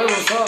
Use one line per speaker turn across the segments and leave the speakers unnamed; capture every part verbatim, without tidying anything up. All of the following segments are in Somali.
وعليكم السلام.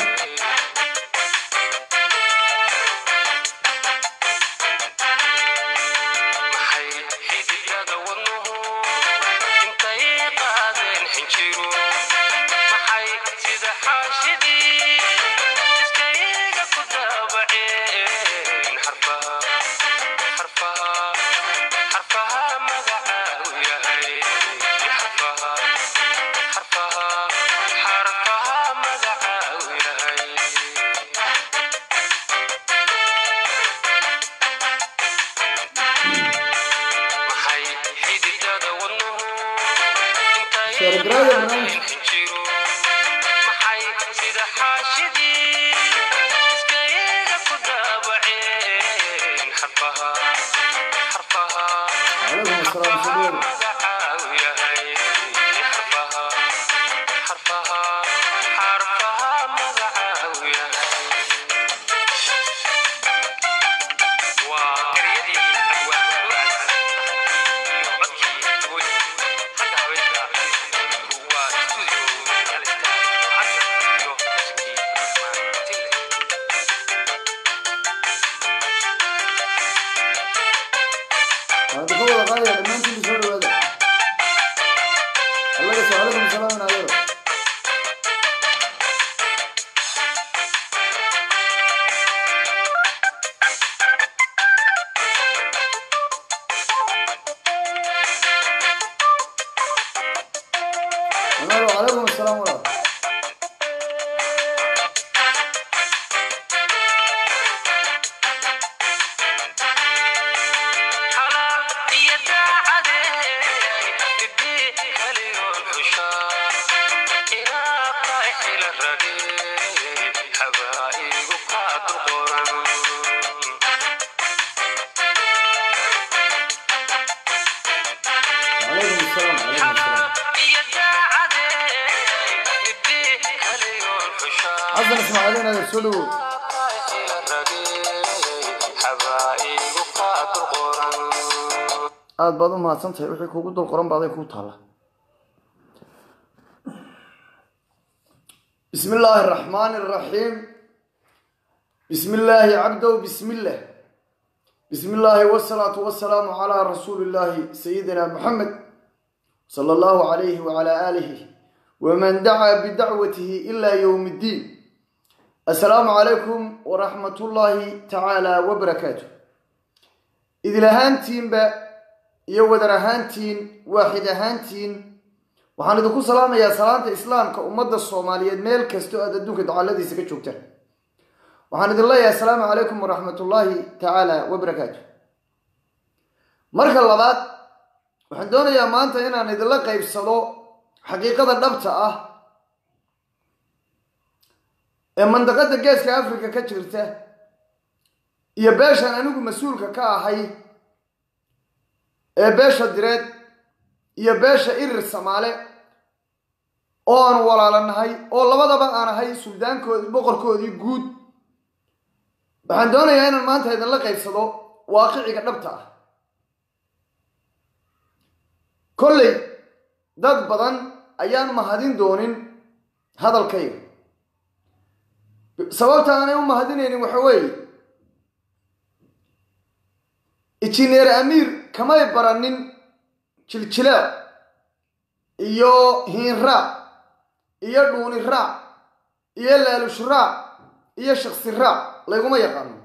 aad baad u mahadsantahay wixii kuugu dul qoran baaday ku taala bismillaahi raxmaani raxiim bismillaahi cabdow bismillah bismillaahi wasalaatu wasalaamu calaa rasuulillaahi sayidina muxamed sala allahu calayhi wacalaa aalihi waman dacaa bidacwatihi ilaa yowmi ddiin assalaamu calaykum waraxmatullaahi tacaala wabarakaatu idil ahaantiinba iyo wadar ahaantiin waaxid ahaantiin waxaan idinku salaamayaa salaanta islaamka ummadda soomaaliyeed meel kasta oo aad adduunka dacaladiisa ka joogtaan waxaan idin leeyahay assalaamu calaykum waraxmatullaahi tacaala wabarakaatu marka labaad waxaan doonayaa maanta inaan idinla qaybsado xaqiiqada dhabta ah ee mandaqada geeska afrika ka jirta iyo beeshaan anigu mas-uulka ka ahay ee beesha direed iyo beesha irir samaale oo aan walaalanahay oo labadaba aan ahay suldaankoodii boqorkoodii guud waxaan doonayaa inaan maanta idinla qaybsado waaqiciga dhabta ah kolley dad badan ayaan mahadin doonin hadalkayga sababta aanay u mahadinaynin waxa weeye injineer amiir kamay baranin jiljilaac iyo hiinraac iyo dhuuni raac iyo laalush raac iyo shaksi raac layguma yaqaano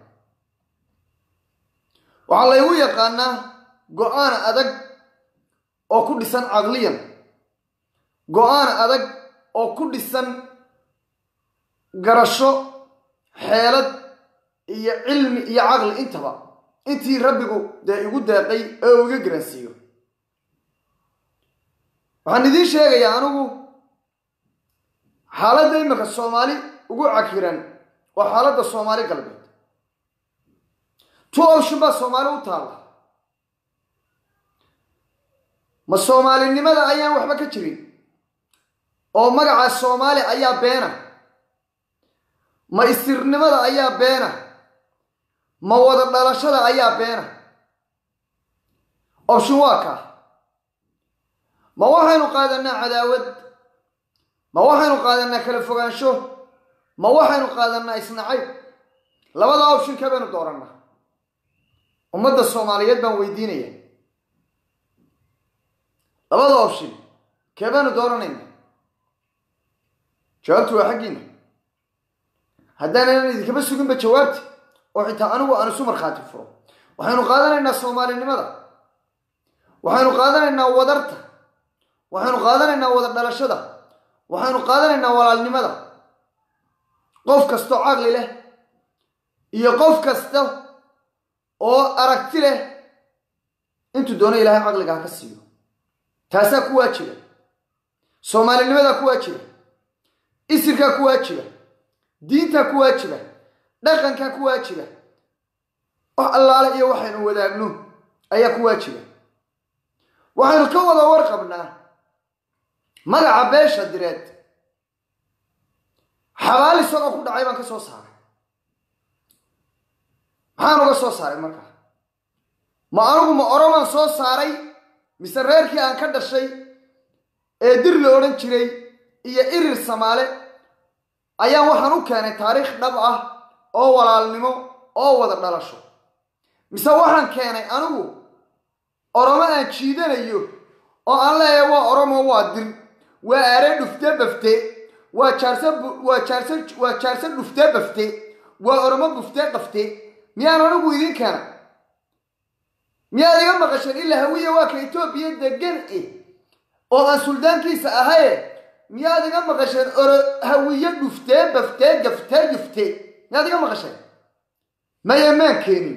waxaa laygu yaqaanaa go-aan adag oo ku dhisan caqliyan go-aan adag oo ku dhisan garasho xeelad iyo cilmi iyo caqli intaba intii rabbigu dee igu deeqay ee uu iga garansiiyo waxaan idiin sheegayaa anigu xaaladda imika soomaali ugu cakiran waa xaaladda soomaali galbeed tu option baa soomaali u taalla ma soomaalinimada ayaan waxba ka jirin oo magaca soomaali ayaa beena ma istirnimada ayaa beena ma wada dhalashada ayaa beena option waa kaa ma waxaynu qaadanaa cadaawad ma waxaynu qaadanaa kala fogaansho ما waxaynu qaadanaa isnacayb labada option ka baynu dooranaa ummadda Soomaaliyeed baan weydiinaya labada option ka baynu dooranayna jawaabtu waa xaqiina haddana idinka sugin ba jawaabti oo xitaa anigu aan isu marxaati furo waxaynu qaadanaynaa Soomaalinimada waxaynu qaadanaynaa wadarta waxaynu qaadanaynaa wada dhalashada waxaynu qaadanaynaa walaalnimada qof kasto caqli leh iyo qof kasto oo aragti leh intu doona Ilaahay caqliga ka siiyo taasa ku waajiba Soomaalinimada ku waajiba isirka ku waajiba diinta ku waajiba dhaqanka ku waajiba wax allaale iyo waxaynu wadaagno ayaa ku waajiba waxaynu ka wada warqabnaa magaca beesha direed xabaali soo ku dhacay baan ka soo saaray maxaan uga soo saaray marka ma anigu ma oroman soo saaray mise reerkii aan ka dhashay ee dir la oran jiray iyo irir Soomaale ayaan waxaan u keenay taariikh dhab ah oo walaalnimo oo wada dhalasho mise waxaan keenay anigu oromo aan jiidanayo oo aan leeyahay waa oromo waa dir waa aare dhufte bafte waa jaarsa waa jaarsa waa jaarsa dhufte bafte waa oromo bufte qafte miyaan anigu idin keena miyaa iga maqashan ilaa hawiye waa ka Itoobiya degan ee oo aan suldaankiisa ahay miyaa iga maqashan hawiye dhufte bafte gafte gafte miyaa iga maqashan ma yamaan keenin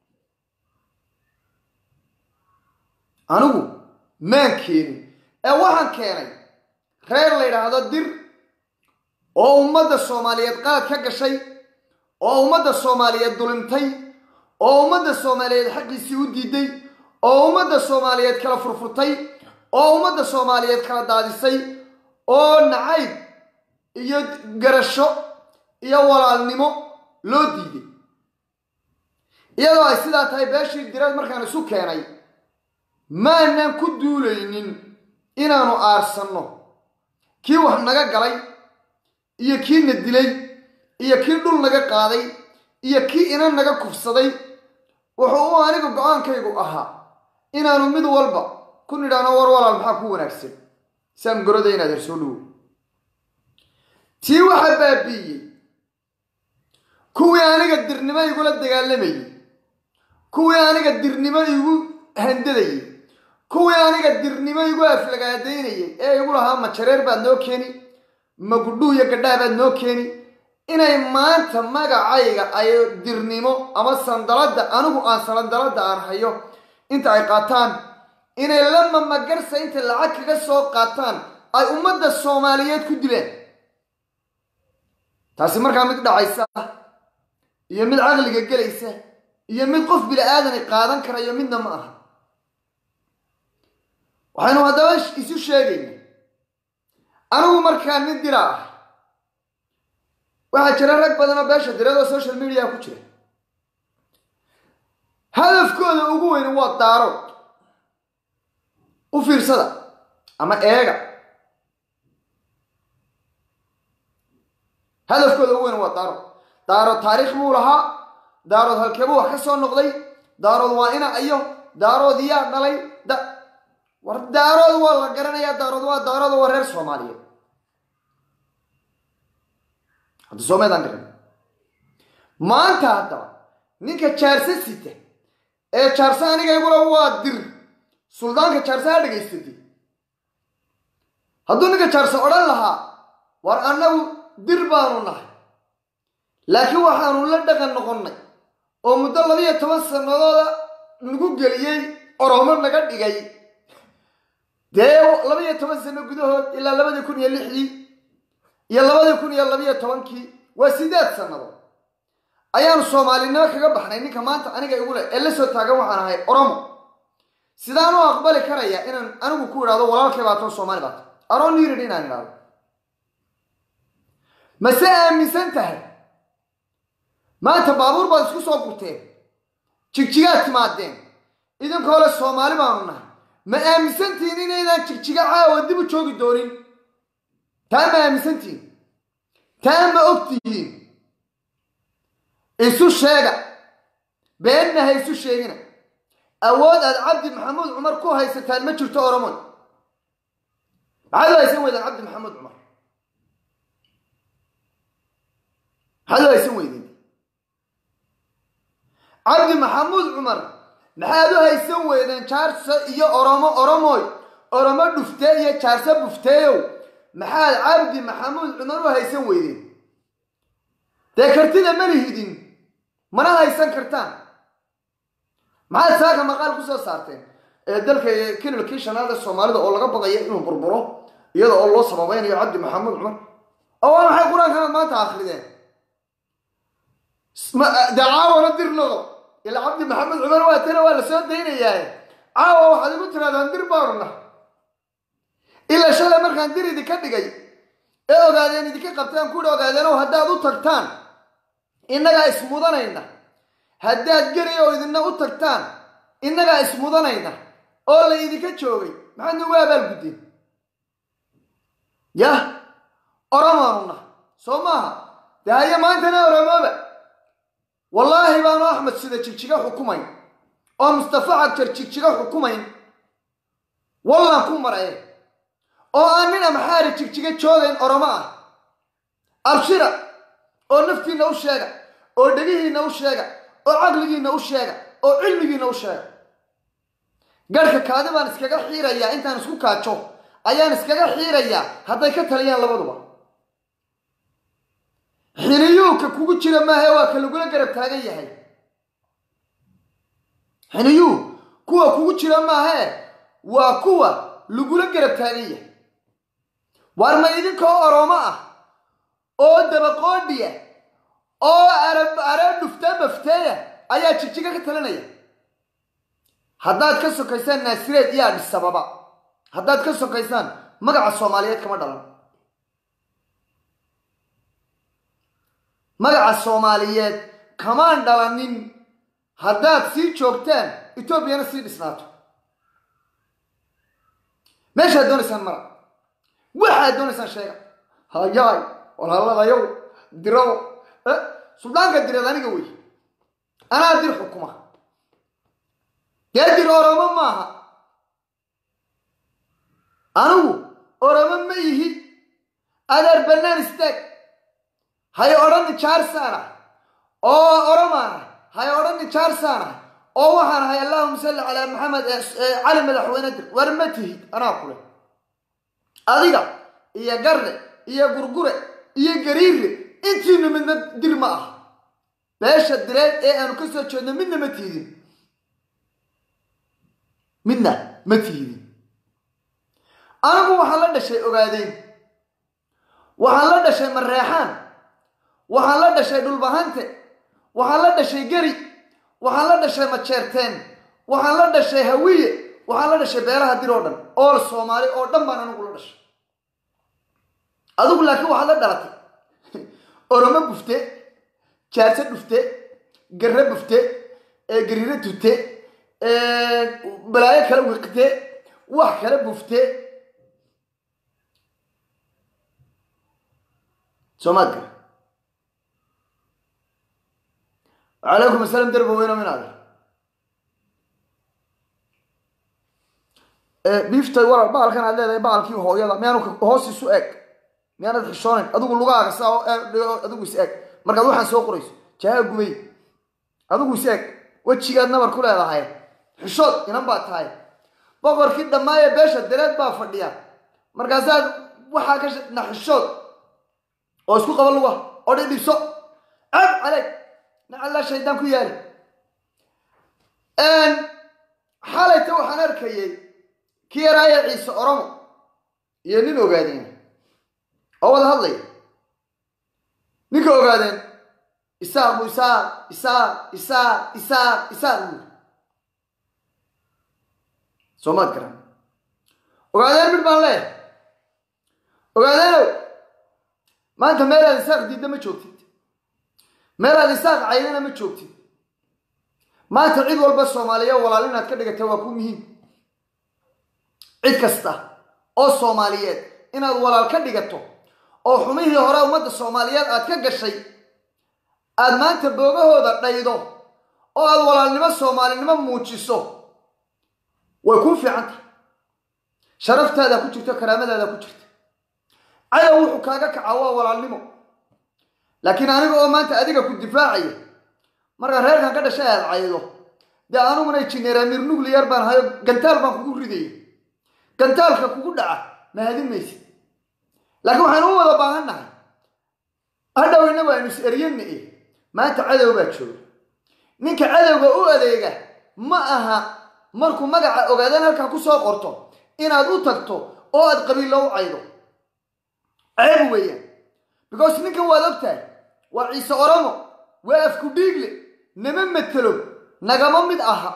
anigu maan keenin ee waxaan keenay reer la yiraahdo dir oo ummadda Soomaaliyeed qaad ka gashay oo ummadda Soomaaliyeed dulintay oo ummadda Soomaaliyeed xaqiisii u diiday oo ummadda Soomaaliyeed kala furfurtay oo ummadda Soomaaliyeed kala daadisay oo nacayb iyo garasho iyo walaalnimo loo diiday iyadoo ay sidaa tahay beeshii direed markaan isu keenay maanan ku duulaynin inaanu aarsanno kii wax naga galay iyo kii na dilay iyo kii dhul naga qaaday iyo kii inan naga kufsaday wuxuu u aniga go'aankaygu ahaa inaanu mid walba ku nidhaano war walaal maxaa ku wanaagsan sam goroday inaad hersoo dhow tii waxa baabiiyey kuwii aniga dirnimo igula dagaalamayay kuwii aniga dirnimo igu handadayay kuwii aniga dirnimo igu aflagaadaynayay ee igu lahaa ma jareer baad noo keeni ma gudhuu iyo gadhaa baad noo keeni inay maanta magacayga ay dirnimo ama sandalada anigu aan sandalada aan hayo inta ay qaataan inay lama magarsa inta lacag kaga soo qaataan ay ummadda Soomaaliyeed ku dileen taasi markaa mid dhacaysa iyo mid caqliga galaysa iyo mid qof bil aadan qaadan karayo midna ma aha waxaanu hadaba isu sheegaynaa anigu markaa mid diraa waxa jira rag badan oo beesha direed oo social media ku jira hadafkooda ugu weyn waa daaro u fiirsada ama eega hadafkooda ugu weyn waa daaro daaro taariikh buu lahaa daarood halkeebuu wax ka soo noqday daarood waa ina ayo daarood yaa dhalay war daarood waa la garanayaa daarood waa daarood waa reer Soomaaliyeed hadda Soomaaliland garan maanta hadda ninka jaarsa sita ee jaarsa aniga igula waa dir suldaanka jaarsa dhageystay hadduu ninka jaarsa oran lahaa war annagu dir baanu nahay laakiin waxaanu la dhaqan noqonnay oo muddo laba iyo toban sanadooda nagu geliyay oromo naga dhigay dee laba iyo toban sano gudahood ilaa labada kun iyo lixdii iyo labada kun iyo laba iyo tobankii waa sideed sanado ayaanu Soomaalinimo kaga baxnay ninka maanta aniga igu leh ee la soo taagan waxaan ahay oromo sidaan u aqbali karaya inaan anigu ku iraado walaalkay baato Soomaali baato aroon niirid inaan iraado ma aaminsan tahay maanta baabuur baad isku soo gurteen jigjigaad timaadeen idinkoo le Soomaali baanu nahay ma aaminsantiin inaydaan jigjiga caawa dib u joogi doonin taa ma aaminsantiin تام أكتين إيسو شاقع بأنها إيسو شاقنا أود عبد محمود عمر كو هاي ستان ما جرت أورمون هذا يسوي ذا عبد محمود عمر هذا يسوي ذي عبد محمود عمر هذا يسوي ذا شارس يا أورمو أورموي أورمو دفتة يا شارس بفتيو محل عبد محمود عمر وهيسوي ذي ذكرتنا مليه دين مرة هيسان كرتان محل ساكا مقال كسو صارتين دلك كل الكيشان هذا الصومالي ده أولا قبضا يأنو بربرو يدا الله صبابين يا عبد محمد عمر أولا حي قرآن كانت ما تأخذ دعاوة ندير له إلا عبد محمد عمر واتنا ولا سود دين إياه عاوة واحد قلت هذا ندير بارنا إلا شلا مرخ ندير دي كده جاي إيه وقاعدين دي كده قبتان كودا وقاعدين وهدا دو تكتان إنك اسمه ذا إنه هدا جري وإذا أو تكتان إنك اسمه ذا إنه أولا إذا كتشوي ما عنده وابل بدين يا أرمانا سوماها ده هي ما أنتنا أرمانا والله بانو أحمد سيدة تشيكا حكومين أو مصطفى عكتر تشيكا حكومين والله كون مرأيه أو أننا محاري تشيكا تشوغين أرمانا أبشرة أو نفتي نو شاقة أو دقيه نو شاقة أو عقلي نو شاقة أو علمي نو شاقة قالك كاذبان اسكاقا حيرا يا إنتا نسكو كاتشو ayaan iskaga xiiraya haday ka taliyaan labaduba xiniyuuka kugu jira maahay waa ka lagu garab taagan yahay xiniyu kuwa kugu jira maahay waa kuwa lagu garab taagan yahay war ma idinka Oromo ah oo dabaqoodiya oo arab arab dhufta bafteeya ayaa jijiga ka talinaya haddaad ka sokaysaan naasireed yaa sababa haddaad ka sokaysaan magaca Soomaaliyeed kama dhalan magaca Soomaaliyeed kama dhalanin haddaad sii joogtaan Etoobiyana sii dhisnaato meesha doonaysaan mara waxa doonaysaan sheega hayaay walaaladayow diro Suudaanka dirada aniga way ana dir xukuma dir Oromo maaha أنا أرمى ميه أنا البنان استك هاي أرمى شهر سنة أو أرمى هاي أرمى شهر سنة أو وحنا هاي اللهم صل على محمد علم الحوينات ورمته أنا أقول أذيك يا جرد يا جرجرة يا جرير أنتي من دير معه باش الدرات إيه أنا كسر شو منا متيدين منا متيدين أنا مو وحلا شيء أقعدين وحلا شيء مريحان وحلا شيء دول بهانته وحلا شيء جري وحلا شيء متشرتين وحلا شيء هوية وحلا شيء بيرها ديرودن أول الصومالي أردن بنا نقولش أقول لك وحلا درتي أرمى بفته شارسة بفته جرب بفته جريرة توته بلاي كلام وقته وحكلا بفته سومادك عليكم السلام دربوا وين من هذا بيفتي ورا بعض كان عليه بعض كيو هو يلا ميانو هوسي سؤال ميانو تحشون أدوق اللغة كساو أدوق يسأك مركز واحد سوق قريش جاء قوي أدوق يسأك وتشي قد نمر كله هذا هاي حشود ينام بعد هاي بقول كده ما يبيش الدرات بافرديا مركزات واحد كش نحشود أو اسكو قبل لغة أو دي بيسو عب عليك نعلا شيطان كيالي أن حالي تو حنركي كي رايا عيسى أرمو ينينو قادين أول هالي نيكو قادين إساء إساء إساء إساء إساء إساء سومات كرام وقادين بالبان ليه وقادين ما أنت ميلا لساق ديدا ما شوكتid ميلا لساق عيننا ما شوكتid ما أنت عيد والبا الصومالية ولا لنا تكدك تواكو مهين عيد كستا أو الصوماليات إن هذا ولا الكدقتو oo xumihii hore ummadda Soomaaliyeed aad ka gashay aad maanta boogahooda dhaydo oo aad walaalnimo Soomaalinimo muujiso way ku fiicanta sharaftaada ku jirto karaamadaada ku jirto cadow wuxuu kaaga kacaa walaalnimo laakiin aniga oo maanta adiga ku difaacaya marka reerkan ka dhashay aad caydo de anuguna injineer amir nuclear baan hayo gantaal baan kugu riday gantaalka kugu dhaca ma hadimaysi laakiin waxaan u wada baahanahay hadhowna waa inuu eriyeen ee maanta cadow baa jooga ninka cadowga u adeega ma aha markuu magaca ogaadan halka ku soo qorto inaad u tagto oo aad qabiilo u caydo ceeb weeyaan because ninkan waad ogtahay waa ciise oromo waa afku dhiigle nama matalo nagama mid aha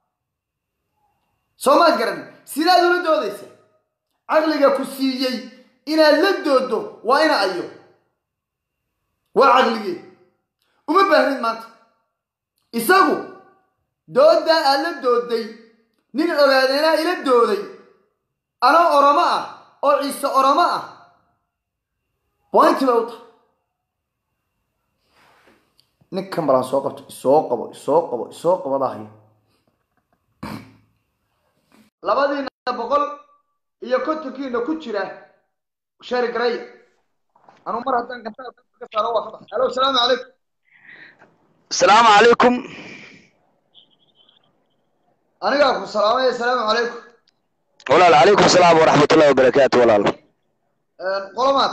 Soomaad garan sidaad ula doodaysa aqliga ku siiyay inaad la doodo waa ina ayo waa aqligii uma baahnid maanta isagu dooda aad la dooday nin ogaadeena ila dooday ana oromo ah oo ciise oromo ah point bawta ninkan balan soo qabto soo qabo soo qabo soo qabadahay labadiina boqol iyo kontonkiina ku jira shari garay anu mar hadan gantaal ka saaro waa fadx hello assalamu alaykum
assalamu alaykum
aniga ku salaamay assalamu alaykum
walaal alaykum asalaam wa rahmatullahi wa barakatuh walaal
een qolomaad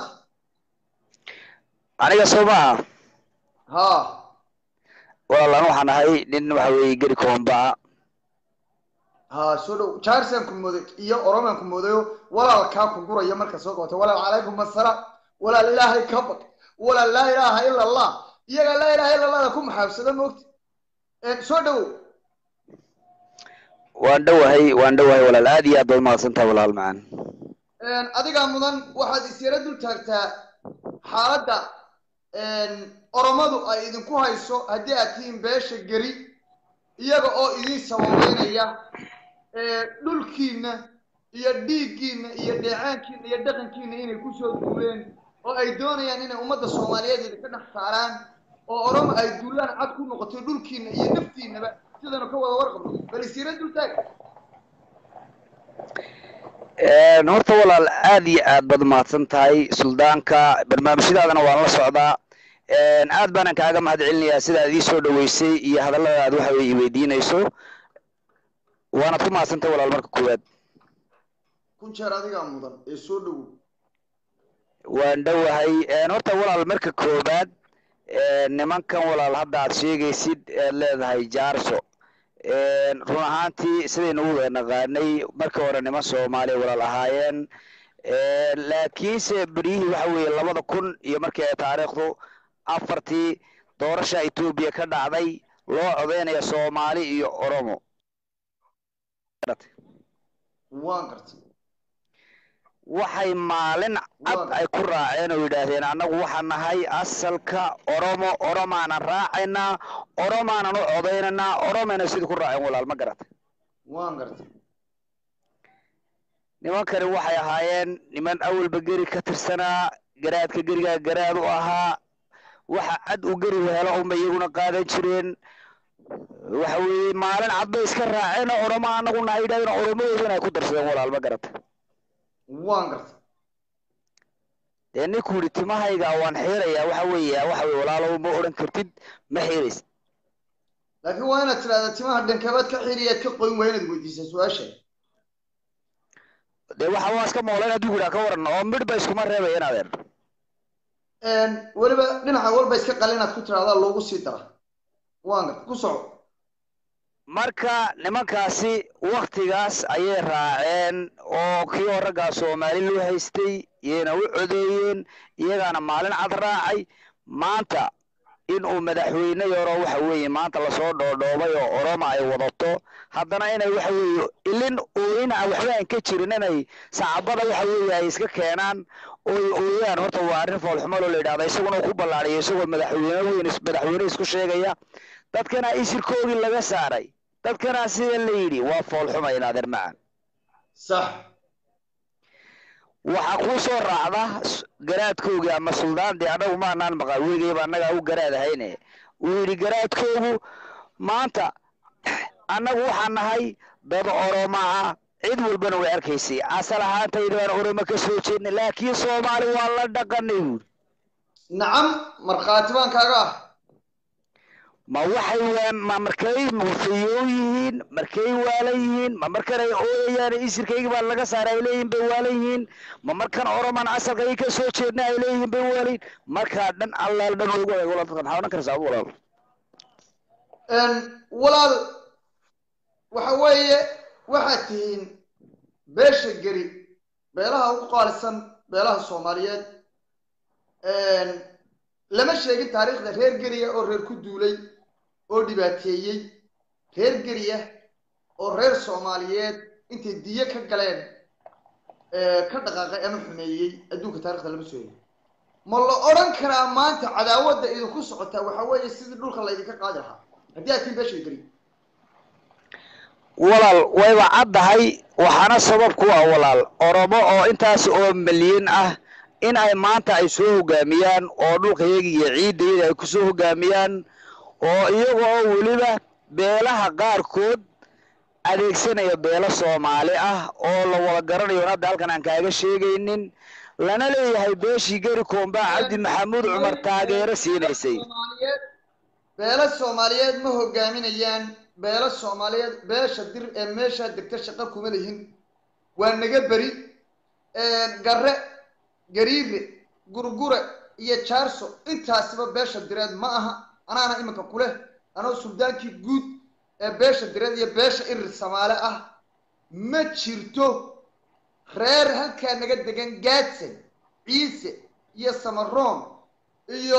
aniga Soomaa
ha
walaal anu waxaan ahay nin waxa weey gari koomba
ha soo dhow jaarsan ku mooday iyo oroman ku moodayo walaal ka ku guraya marka soo go'to walaal alaykum asalaam walaal ilaahay ka baq walaal la ilaaha illa allah iyaga la ilaaha illa allah ku maxaabsada moogti ee soo dhow
waan dhawahay waan dhawahay walaal aad iyo aad baad mahadsantahay walaal macaan
een adiga mudan waxaad isira dul taagtaa xaaladda een oromadu ay idinku hayso hadii aad tihiin beesha gari iyaga oo idin sababeynaya ee dhulkiina iyo dhiiggiina iyo dheecaankiina iyo dhaqankiina inay ku soo duuleen oo ay doonayaan inay ummadda Soomaaliyeed ka dhex saaraan oo oromo ay duulaan cad ku noqoto dhulkiina iyo naftiinaba sidana ka wada warqabno bal isira dul taag
ee horta walaal aad iyo aad baad mahadsantahay suldaanka barnaamijyadaadana waan la socdaa een aad baan kaaga mahadcelinayaa sida aad ii soo dhaweysay iyo hadallada aad waxa weey weydiinayso waana ku mahadsantahay walaal marka koowaad
kun jeer adiga mudan ee soo dhaw
waan dhawahay een horta walaal marka koowaad ee nimankan walaal hadda aad sheegaysid ee leedahay jaarso een run ahaantii sidaynu u naqaanay marka hore niman Soomaali walaal ahaayeen ee laakiin se barihi waxa weey labada kun iyo markii ay taariikhdu afartii doorasha Itoobiya ka dhacday loo codeynaya Soomaali iyo Oromo
waan gartay
waxay maalin cad ay ku raaceen oo yiraahdeen anagu waxaan nahay asalka Oromo Oromaana raacayna Oromaana u codeynana Oromaana sidii ku raaceen walaal ma garatay
waan gartay
nimankani waxay ahaayeen niman awalba gari ka tirsanaa garaadka gariga garaad u ahaa waxa cad u gari helo uma iyaguna qaadan jireen waxa weey maalin cad bay iska raaceen Oromo anagu nahay yiraahdeen Oromooduna ay ku darsadeen walaal ma garatay
waan gartay
ee ninkuu timahayga waan xeerayaa waxa weeye waxa weey walaalo ma oran kartid ma xeeris
laakiin waa inaad tiraahdo timaha dhankabaad ka xiriyeed ka qoyn weynaad weydiisay su'aasha
de waxa waa iska mooleen hadii guura ka waran oo midba isku ma reebayeen adeer
een waliba dhinaca walba iska qalinaad ku tiraahdo loogu sii dara waan gartay ku soco
marka nimankaasi waqtigaas ayay raaceen oo kii horaga Soomaali loo haystay iyana u codeeyeen iyagana maalin cad raacay maanta in uu madaxweyne yaro waxa weeye maanta la soo dhoodhoobay oo Oromo ay wadato haddana inay waxa weeye ilin oo ina waxba aan ka jirin inay saacabada waxa weeye ay iska keenaan oo ooyaan horta waa arrin fool xumo loo leeyahay isaguna ku ballaariyay isagoo madaxweyne weyn madaxweyne isku sheegaya dadkana isirkoogii laga saaray dadkana sida la yiri waa fool xumo inaadeer macaan
sax
waxaa kuu soo raacda garaadkoogii ama suldaandii annagu maanaan maqal weligayba annagaa u garaad ahayne uu yidhi garaadkoogu maanta annagu waxaan nahay dad Oromo ah cid walbana way arkaysay asal ahaantayda baan Oromo ka soo jeednay laakiin Soomaali waa la dhaqanay buuri
nacam markhaati baan kaaga ah
ma waxay ma markay muufiyo yihiin markay waalan yihiin ma markan ay ooyayaan isirkayga baa laga saaray leeyihiin bay waalan yihiin ma markan Oroman asalkay ka soo jeednay ay leeyihiin bay waalan marka dhan Allah dhan ugu way walaal dadkan xawana karsaa walaal
een walaal waxa weeye waxa tiin beesha gari beelaha ugu qaalisan beelaha Soomaaliyeed een lama sheegin taariikhda reer gariya oo reer ku duulay oo dhibaateeyay reer gariya oo reer Soomaaliyeed intii diya ka galeen ee ka dhaqaaqay ama xumeeyay adduunka taariikhda lama soo yeelin ma la oran karaa maanta cadaawada idinku socota waxa weeye sidii dhulka la idinka qaadi lahaa haddii aad tiin beesha gari
walaal wayba caddahay waxaana sabab ku ah walaal Oromo oo intaas oo milyan ah in ay maanta ay soo hogaamiyaan oo dhulkayaga iyo ciideeda ay ku soo hogaamiyaan oo iyagoo waliba beelaha qaarkood adeegsanaya beelo Soomaali ah oo la wada garanayo hadda halkan aan kaaga sheegaynin lana leeyahay beeshii gari koomba Cabdi Maxamuud Cumar taageero siinaysay
beelo Soomaaliyeed ma hogaaminayaan beelo Soomaaliyeed beesha dir ee meesha degta shaqo kuma leeyihiin waa naga bari ee garre gariire gurgure iyo jaarso intaasba beesha direed ma aha anaana imanka kule anoo suldaankii guud ee beesha direed iyo beesha irir Soomaali ah ma jirto reer halka naga degan gaadsan ciise iyo samaroon iyo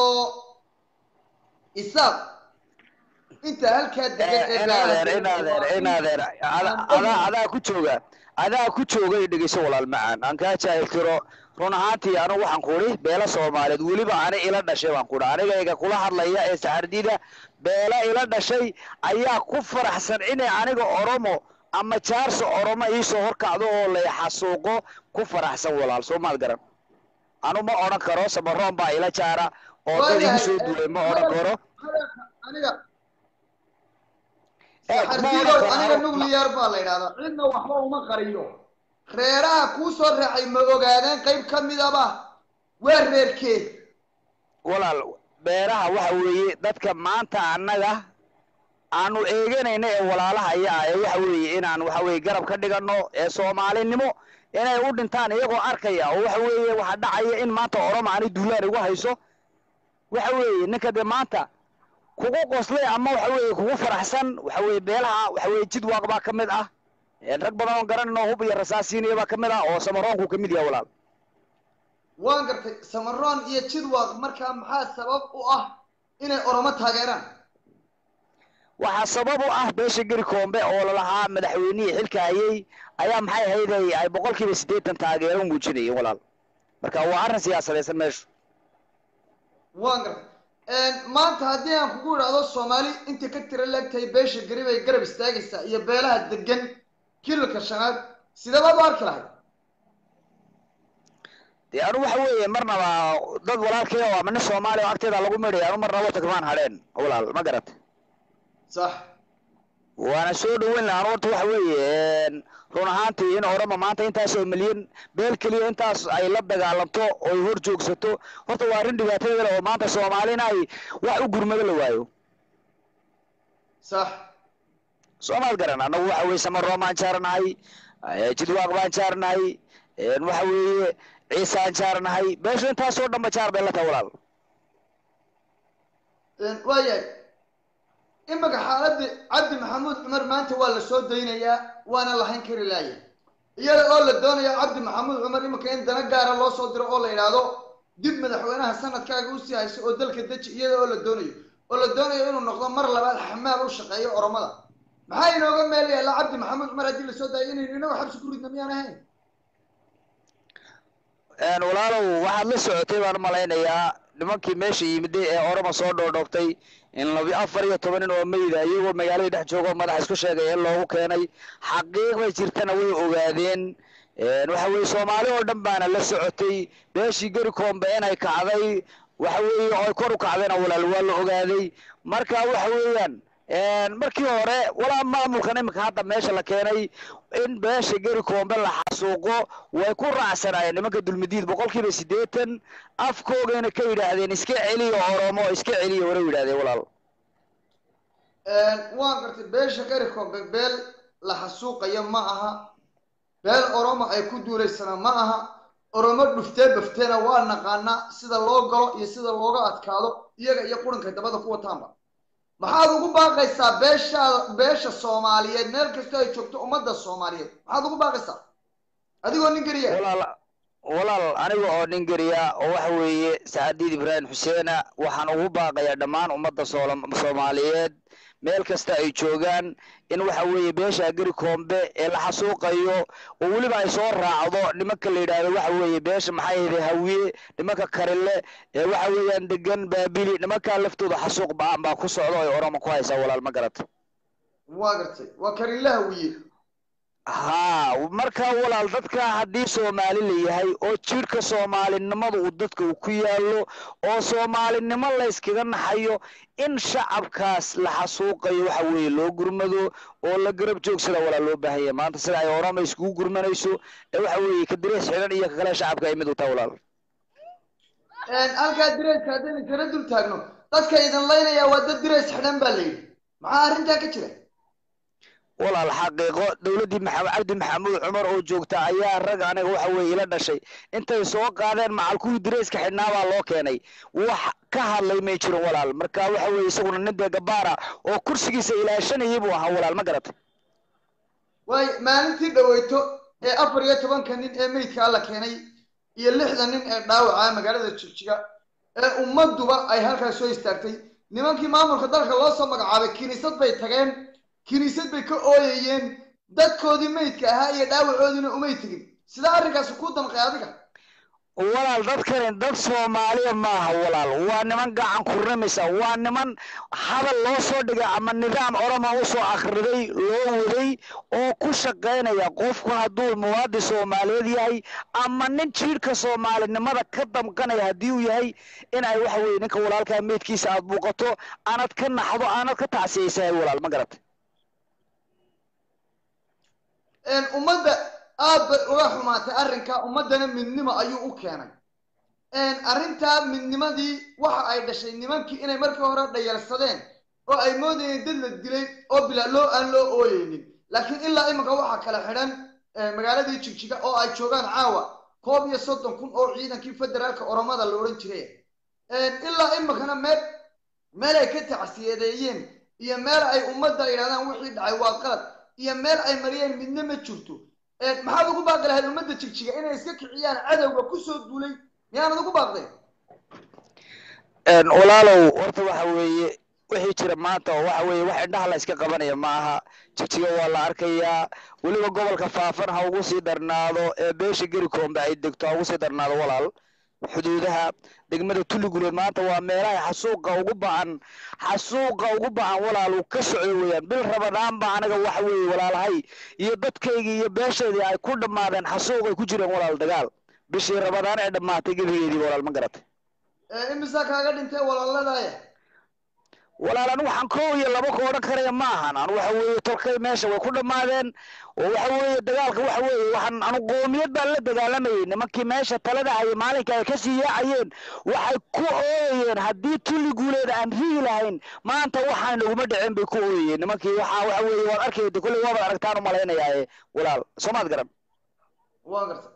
isaaq inta halka degan ee
inaadeer inaadeer inaadeer adaa adaa ku jooga adaa ku jooga dhageyso walaal macaan aan ka jaahil tiro run ahaantii anu waxaan ku ri beela Soomaaliyeed waliba aan ila dhashay waan ku ri aniga kula hadlaya ee saxardida beela ila dhashay ayaa ku faraxsan inay aniga Oromo ama jaarso Oromo ii soo horkacdo oo la xasuuqo ku faraxsan walaal Soomaal garan anu ma oran karo samaroon baa ila jaara oo dad igu soo duulay ma oran karo
aniga saxardiido aniga nuclear baa la yiraahdaa cidna waxba uma qariyo reeraha ku soo raacay ma ogaadeen qayb kamid ah waa reerkee
walaal beeraha waxa weeye dadka maanta annaga aanu eeganayna ee walaalaha ayaa ee waxa weeye inaan waxa weeye garab ka dhigano ee Soomaalinimo inay u dhintaan iyagoo arkaya oo waxa weeye waxa dhacaya in maanta Oromo aan duulaan ugu hayso waxa weeye ninka de maanta kugu qoslay ama waxa weeye kugu faraxsan waxa weeye beelaha waxa weeye jid waaqba kamid ah ee rag badan oo garanayno hub iyo rasaasiinayba kamid ah oo samaroonku kamid yahay walaal
waan gartay samaroon iyo jid waaq marka maxaa sabab u ah inay Oromo taageeraan
waxa sabab u ah beesha gari koombe oo la lahaa madaxweynaha xilka hayay ayaa maxay ahayd ay boqolkiiba siddeetan taageero muujinayeen walaal marka waa arrin siyaasadeed meesha
waan gartay een maanta haddii aan kugu iraado Soomaali inta ka tira leegtay beesha gari bay garab istaagaysaa iyo beelaha degan kilka shanaad sidaba baarka lahayd
dee anu waxa weeye marnaba dad walaalkay oo ama Soomaali oo agteeda lagu midhay anu marnaba tagmaan hadheen walaal ma garat
صح
وانا soo dhaweyn lahaa horta waxa weeye run ahaantii in Oromo maanta intaas oo milyan beel kaliya intaas ay la dagaalanto oo hor joogsato horta waa arin dhibaatada oo maanta Soomaalina ay wax u gurmada la waayo
صح
Soomaal garan anagu waxa weeye Samaroon baan jaarnahay jidwaaq baan jaarnahay een waxa weeye Ciise aan jaarnahay beesha intaas oo dhanba jaar beel la tawlaal
een waayay imaka xaaladii Cabdi Maxamuud Cumar maanta waa la soo daynayaa waana la hayn kari laayay iyada oo la doonayo Cabdi Maxamuud Cumar imaka in dana gaara loo soo diro oo la yiraahdo dib madaxweynaha sanadkaaga u sii hayso oo dalka deji iyada oo la doonayo oo la doonayo inuu noqdo mar labaad xamaal u shaqeeyo Oromada maxay inooga meel yaala Cabdi Maxamuud Cumar hadii la soo daayo inay inagu xabsi ku ridna miyaan ahayn
een walaalow waxaad la socotay baan malaynayaa nimankii meesha yimid ee Oromo soo dhoodhoobtay in laba afar iyo toban oo meeyda iyagoo magaalada dhex joogo madax isku sheegay in loogu keenay xaqiiq way jirtana way ogaadeen waxa weeye soomaali oo dhan baana la socotay beeshii geri koombe inay kacday waxa weeye oo ay kor u kacdayna walaal waa la ogaaday marka waxa weeyaan markii hore walaa maamulkan imika hadda meesha la keenay in beesha geri koombe la xasuuqo way ku raacsanaayeen nimanka dulmidiid boqolkiiba siddeetan afkoogayna ka yidhaahdeen iska celiyo oromo iska celiyo wara yidhahdeen walaal
waan gartay beesha geri koombe beel la xasuuqayo ma aha beel oromo ay ku duulaysana ma aha oromo dhuftee bafteena waa naqaanaa sida loo galo iyo sida looga adkaado iyaga iyo quranka dabada ku wataanba maxaad ugu baaqaysaa beesha beesha Soomaaliyeed meel kasta ay joogto ummadda Soomaaliyeed maxaad ugu baaqaysaa adigoo nin gariya
walaal walaal aniga oo nin gariya oo waxa weeye Saadiid Ibrahim Xuseena waxaan ugu baaqayaa dhammaan ummadda Soomaaliyeed meel kasta ay joogaan in waxa weeye beesha geri koombe ee la xasuuqayo oo waliba ay soo raacdo nimanka la yiraahdo waxa weeye beesha maxay ahayd hawiye nimanka karile ee waxa weeyaan degan baabili nimanka laftooda xasuuq baan baa ku socdo ay oromo ku haysa walaal ma garato
waa gartay waa karile hawiye
ها marka walaal dadka hadii Soomaali leeyahay oo jirka Soomaalinimadu uu dadka ku yaalo oo Soomaalinimo la iskaga naxayo in shacabkaas la xasuuqayo waxa weeye loo gurmado oo la garab joogsada walaal loo baahayaa maanta sida ay oromo isku gurmanayso ee waxa weeye ka direes xiran iyo kale shacabka ay mid u taa walaal
een halka direes hadii kala dul taagno dadka idan leynaya waa dad direes xiran baa leeyahay maxaa arinta ka jira
walaal xaqiiqo dawladii maxamed cabdi maxamuud cumar oo joogta ayaa rag aniga waxa weeye ila dhashay intay soo qaadeen macalku direeska xidhnaaba loo keenay wax ka hadlay ma jiro walaal marka waxa weeye isaguna nin gabaara oo kursigiisa ilaashanayay buu ahaa walaal ma garatay
way maalintii dhaweyto ee afar iyo toban nin ee meydka la keenay iyo lixdan nin ee dhaawaca magaalada Jigjiga ee ummaduba ay halkaas soo istaagtay nimankii maamulka dalka loo soo magacaabay kiniisad bay tageen kiniisad bay ka ooyayeen dadkoodii meydka ahaa iyo dhaawacoodina umay tagin sida arrinkaas ku damqay adiga
walaal dadkan dad Soomaaliya ma aha walaal waa niman gacan ku rimaysa waa niman hadal loo soo dhigay ama nidaam oromo u soo akhriday loo waday oo ku shaqeynaya qofku haduu muwaadin Soomaaliyeed yahay ama nin jirka Soomaalinimada ka damqanaya hadii uu yahay in ay wax weyn ninka walaalka meedkiisa aad buuqato aanad ka naxdo aanad ka tacsiyaysaa walaal ma garatay
een ummadda aad bay uga xumaatay arrinka ummadana midnimo ayuu u keenay een arrinta midnimadii waxa ay dhashay nimankii inay markii hore dhayalsadeen oo ay moodayeen dad la dilay oo bila loo aan loo ooyeynin laakiin ilaa imika waxa kala xidhan magaaladii Jigjiga oo ay joogaan caawa koob iyo soddon kun oo ciidankii federaalka oromada la oran jiray een ilaa imikana meel meel ay ka tacsiyadeeyeen iyo meel ay ummadda yiraahdaan wixii dhacay waa qalad iyo meel ay mariyeen midna ma jirto ee maxaad ugu baaqi lahayd ummadda Jigjiga inay iska kiciyaan cadawga ku soo duulay miyaanad ugu baaqday
een walaalow horta waxa weeye wixii jira maanta waxa weeye wax indhaha la iska qabanaya ma aha Jigjiga waa la arkayaa waliba gobolka faafan ha ugu sii darnaado ee beesha geri koombe ay degto ha ugu sii darnaado walaal xuduudaha degmada Tuliguleed maanta waa meelaha xasuuqa ugu baahan xasuuqa ugu baahan walaal uu ka socdo weeyaan bil Ramadaan baa anaga wax weey walaalahay iyo dadkayga iyo beesheedii ay ku dhamaadeen xasuuq ay ku jireen walaal dagaal bishii Ramadaan ee dhamaatay gabigeedii walaal ma garatay
ee imisa kaaga dhintay walaaladaaya
walaalan waxaan koob iyo laba ka oran karaya ma ahan aan waxa weeye tolkay meesha way ku dhamaadeen oo waxa weeye dagaalka waxa weeye waxaan anu qoomiyad baa la dagaalamayay nimankii meesha talada ay maalinka ay ka sii yaacayeen waxay ku ooyeen hadii Tuliguleed aan riigi lahayn maanta waxaan laguma dhicin bay ku ooyeen nimankii waxa waxa weeye waan arkayay kulli waaba aragtaan u maleynayay walaal Soomaad garan
waa gartay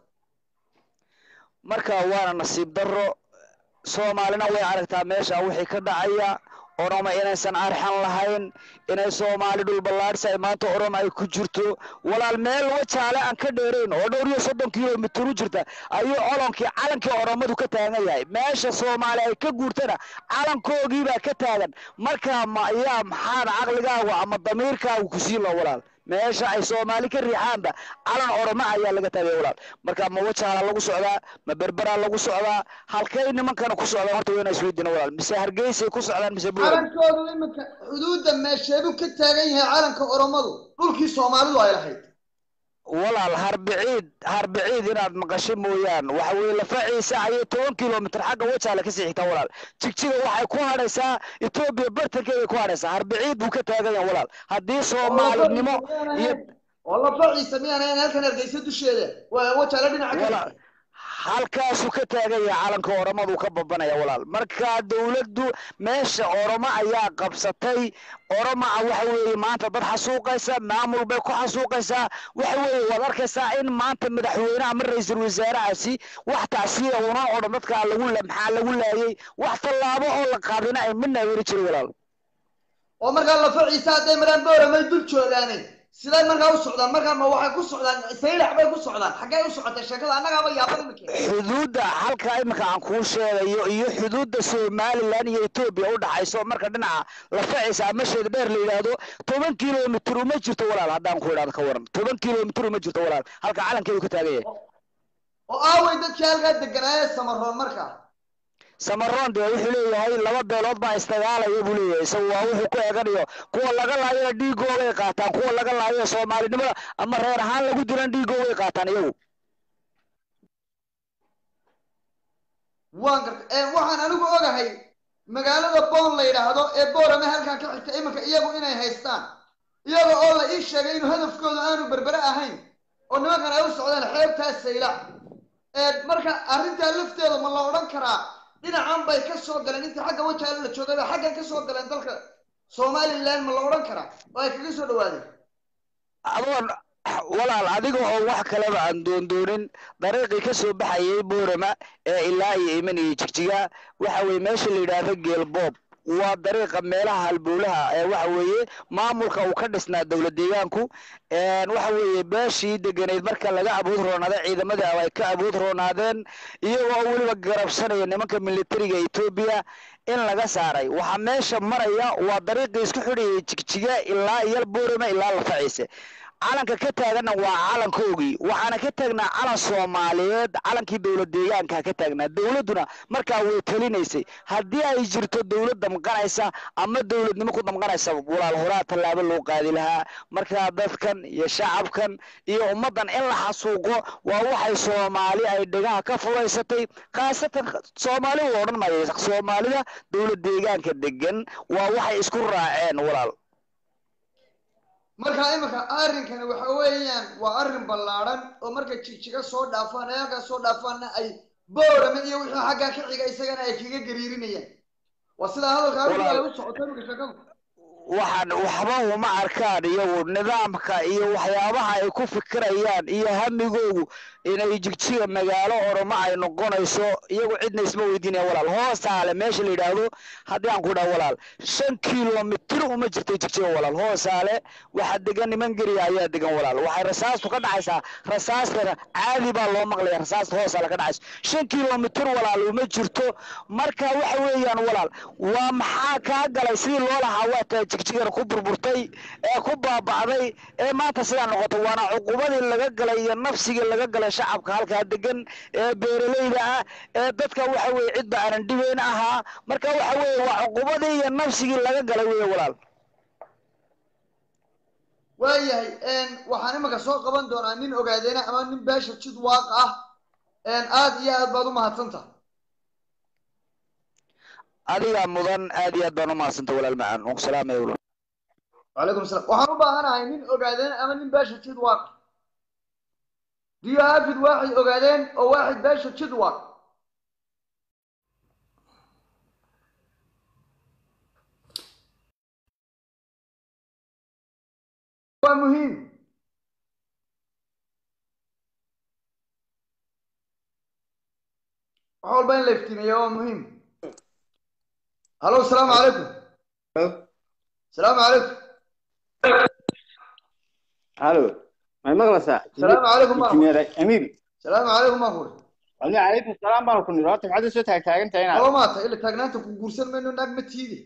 marka waana nasiib darro Soomaalina way aragtaa meesha wixii ka dhacaya oromo inaysan arxan lahayn inay Soomaali dhul ballaadhsay maanta oromo ay ku jirto walaal meel wajaale aan ka dheereen oo dhowr iyo soddon kiiloomitir u jirta ayuu calankii calankii oromadu ka taagan yahay meesha Soomaali ay ka guurtana calankoogii baa ka taagan marka ma ayaa maxaad caqligaaga ama damiirkaaga ku sii loo walaal meesha ay Soomaali ka riixaanba calan oromo ayaa laga taagay walaal marka ma wajaale lagu socdaa ma berbera lagu socdaa halkay nimankan ku socdaan horta weena isweydiina walaal mise Hargeysa ku socdaan mise
calankoodu iminka xuduudda meesheedu ka taagan yahay calanka oromadu dhulkii Soomaalidu ay lahayd
walaal harbiciid harbiciid inaad maqasho mooyaan waxa weeye lafaciisa ayay toban kilomitir xagga wajaale ka sii xigtaa walaal jigjiga waxay ku hadhaysaa etoobiya bartankeeday ku hadhaysaa harbiciid buu ka taagan yahay walaal haddii soomaalinimo iyo
oo lafaciisa miyaan ahayn halkan Hargeysa dusheeda waa wajaale dhinaca kale
halkaasuu ka taagan yahay calanka oromaduu ka babanaya walaal marka dawladdu meesha oromo ayaa qabsatay oroma waxa weeye maanta dad xasuuqaysa maamul bay ku xasuuqaysaa waxa weeye waad arkaysaa in maanta madaxweynaha ama ra'iisul wasaarahaasi wax tacsiya una odhan dadka lagu maxaa lagu laayay wax tallaabo oo la qaadina ay midna weeri jiray walaal
oo marka lafaciisa haday maraan boorama dul joogaanay sidee markaa u socdaan markaa ma waxay ku socdaan saylax bay ku socdaan xagee u socotay sheekada annaga ba yaabada markii
xuduudda halka imika aan kuu sheegayo iyo xuduudda Somaliland iyo Ethiopia u dhaxayso marka dhinaca la faciisa ama sheed dheer la yiraahdo toban kiiloomitir uma jirto walaal haddaan ku iraado ka waran toban kiiloomitir uma jirto walaal halka calankeedu ka taagan yahay
oo aaway dadkii halka deganaa Samaroon markaa
Samaroon de wuxuu leeyahay laba beelood baa istagaalaya buu leeyahay isagu waa wuxuu ku eeganayo kuwa laga laayo dhiigooda ay qaataan kuwa laga laayo Soomaalinimada ama reer ahaan lagu diran dhiigooda ay qaataan iyagu
waan gartay ee waxaan anigu ogahay magaalada Boon la yiraahdo ee Boorama halkan ka xigta imanka iyagu inay haystaan iyaga oo la ii sheegay inuu hadafkooda aanu berbera ahayn oo nimankan ay u socdaan xeebtaas saylac ee marka arrinta lafteeda ma la oran karaa dhinacan bay ka soo galeen inta xagga wajaale la joogay xagga ka soo galeen dalka Somaliland ma la oran karaa oo ay kaga soo dhawaadeen
adoon walaal adiga oo wax kale aan doondoonin dariiqii ka soo baxayay Boorama ee ilaa iyo iman iyo jigjiga waxa weeye meesha la yiraahdo Geelboob waa dariiqa meelaha halbowlaha ee waxa weeye maamulka uu ka dhisnaa dawlad deegaanku een waxa weeye beeshii deganeed marka laga abuud roonada ciidamada ay ka abuud roonaadeen iyagoo waliba garabsanaya nimanka militariga Ethiopia in laga saaray waxa meesha maraya waa dariiqii isku xidhiyay jigjiga ilaa iyo Boorama ilaa la faciise calanka ka taagana waa calankoogii waxaana ka taagnaa calan Soomaaliyeed calankii dawlad deegaanka ka taagnaa dawladuna markaa way talinaysay haddii ay jirto dawlad damqanaysa ama dawladnimo ku damqanaysa walaal horaa tallaabo loo qaadi lahaa marka dadkan iyo shacabkan iyo ummadan in la xasuuqo waa waxay Soomaali ay dhigaha ka fudaysatay qaasatan Soomaali oo dhan ma yeesho Soomaalida dawlad deegaanka degan waa waxay isku raaceen walaal
marka imanka arrinkan waxa weeyaan waa arrin ballaaran oo marka jigjiga soo dhaafaan ee halka soo dhaafaana ay Boorama iyo wixii xagga ka xiga isagana ay kaga gariirinayaan waa sida hadalka ay u socotay marka shaqada
waxaan waxba uma arkaan iyagu nidaamka iyo waxyaabaha ay ku fikirayaan iyo hamigoogu inay jigjiga magaalo oromo ay noqonayso iyagu cidna isma weydiinayaan walaal hoosaale meesha la yiraahdo haddii aan ku dhaw walaal shan kiiloomitir uma jirto jigjiga walaal hoosaale waxa degan niman gariya ayaa degan walaal waxay rasaastu ka dhacaysaa rasaastana caadi baa loo maqlayaa rasaasta hoosaale ka dhacayso shan kiiloomitir walaal uma jirto marka waxa weeyaan walaal waa maxaa kaa galay sidii loo lahaa waa taa jigjiga ku burburtay ee ku baabacday ee maanta sidaa noqotay waana cuqubadii laga galay iyo nafsigii laga galay shacabka halka degan ee beeraleyda ah ee dadka waxa weeye cid ba aan dhibayn ahaa marka waxa weeye waa cuqubadii iyo nafsigii laga galay weeye walaal
waayahay een waxaan imanka soo qaban doonaa nin ogaadeena ama nin beesha jid waaq ah een aad iyo aad baad u mahadsantahay
adiga mudan aad iyo aad baan u mahadsantahay walaal macaan oo salaamay walaal
وعليكم السلام waxaan u baahanahay nin ogaadeen ama nin beesha jid waaq do you have it واحد ogaadeen oo واحد beesha jid waaq waa muhiim wax walba in la iftiimiyo waa muhiim halo asalaamu calaykum asalaamu calaykum
الو ما مغلسة
السلام عليكم
انجينير امير
السلام عليكم اخوي
علي عليكم السلام بارك الله راتب عاد سو تاag taagantahay inaad
oo maanta ila taagnaanta ku guursan mayno naag ma tiidi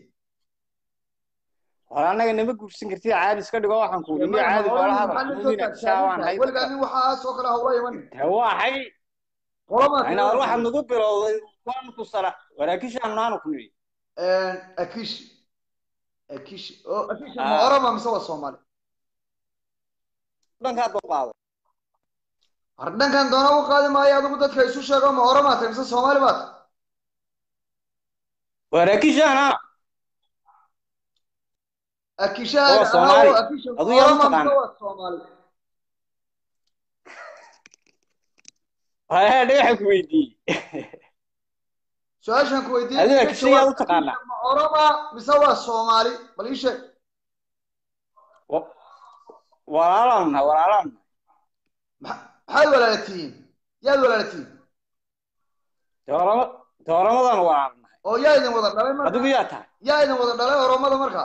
wala anaga nima guursan kartid caadi iska dhigo waxaan ku dhigay caadi walaha shaawan hay
waliga ani waxa soo kala hawlay man
waxay
qolama
ina waxa nagu bilowday waan ku sala waraakish aan naanu ku niri
een akish akish oo akish ma orama mise waa Soomaali
dhanka dad qaado
ardhankan doona u qaadi maayo adigu dadka isu sheego ma oromaa tahay mise soomaali baad
waraakishana
akishaha
oo Soomaali
akisha
adu yaa
oromaa
taqaan
mise waa soomaali
haya dhawax ku weydii
su-aashan ku weydiiyey
adu akishiya u taqaana
ma oromaa mise waa soomaali bal ii sheeg
walaalana walaalana
maxaad walaalatihiin yaad walaalatihiin
doorama dooramadan walaalna
oo yaa idin wada dhalay marka
adigu yaa tahay
yaa idin wada dhalay oromada markaa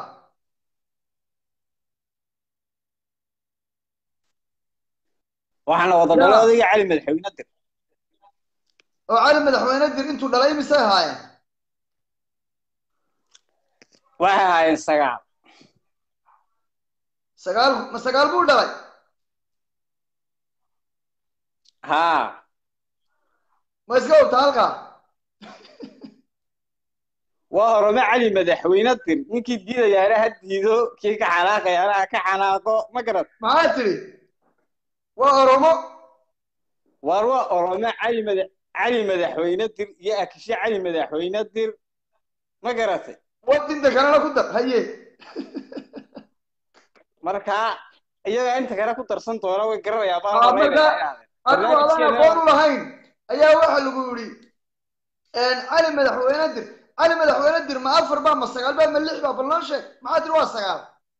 waxaana wada dhalay odayga cali madaxweyne dir
oo cali madaxweyne dir intuu dhalay mise haayeen
waxay haayeen sagaal
sagaal ma sagaal buu dhalay
haa
ma iska ogta halkaa
waa orome cali madaxweyne dir ninkii diidayaana ha diido kii ka xanaaqayaana ha ka xanaaqo ma garad
maxaa tiri waa oromo
waar waa orome cali madax cali madaxweyne dir iyo akishe cali madaxweyne dir ma garatay
wadinta kalena ku dar haye
markaa iyaga inta kale ku darsan doona way garanayaa
marka adigu adan aqoon u lahayn ayaa waxa lagu yidhi cali madaxweyne dir cali madaxweyne dir ma afar baa ma sagaal baa ma lix baa bal noo sheeg maxaa tiri waa sagaal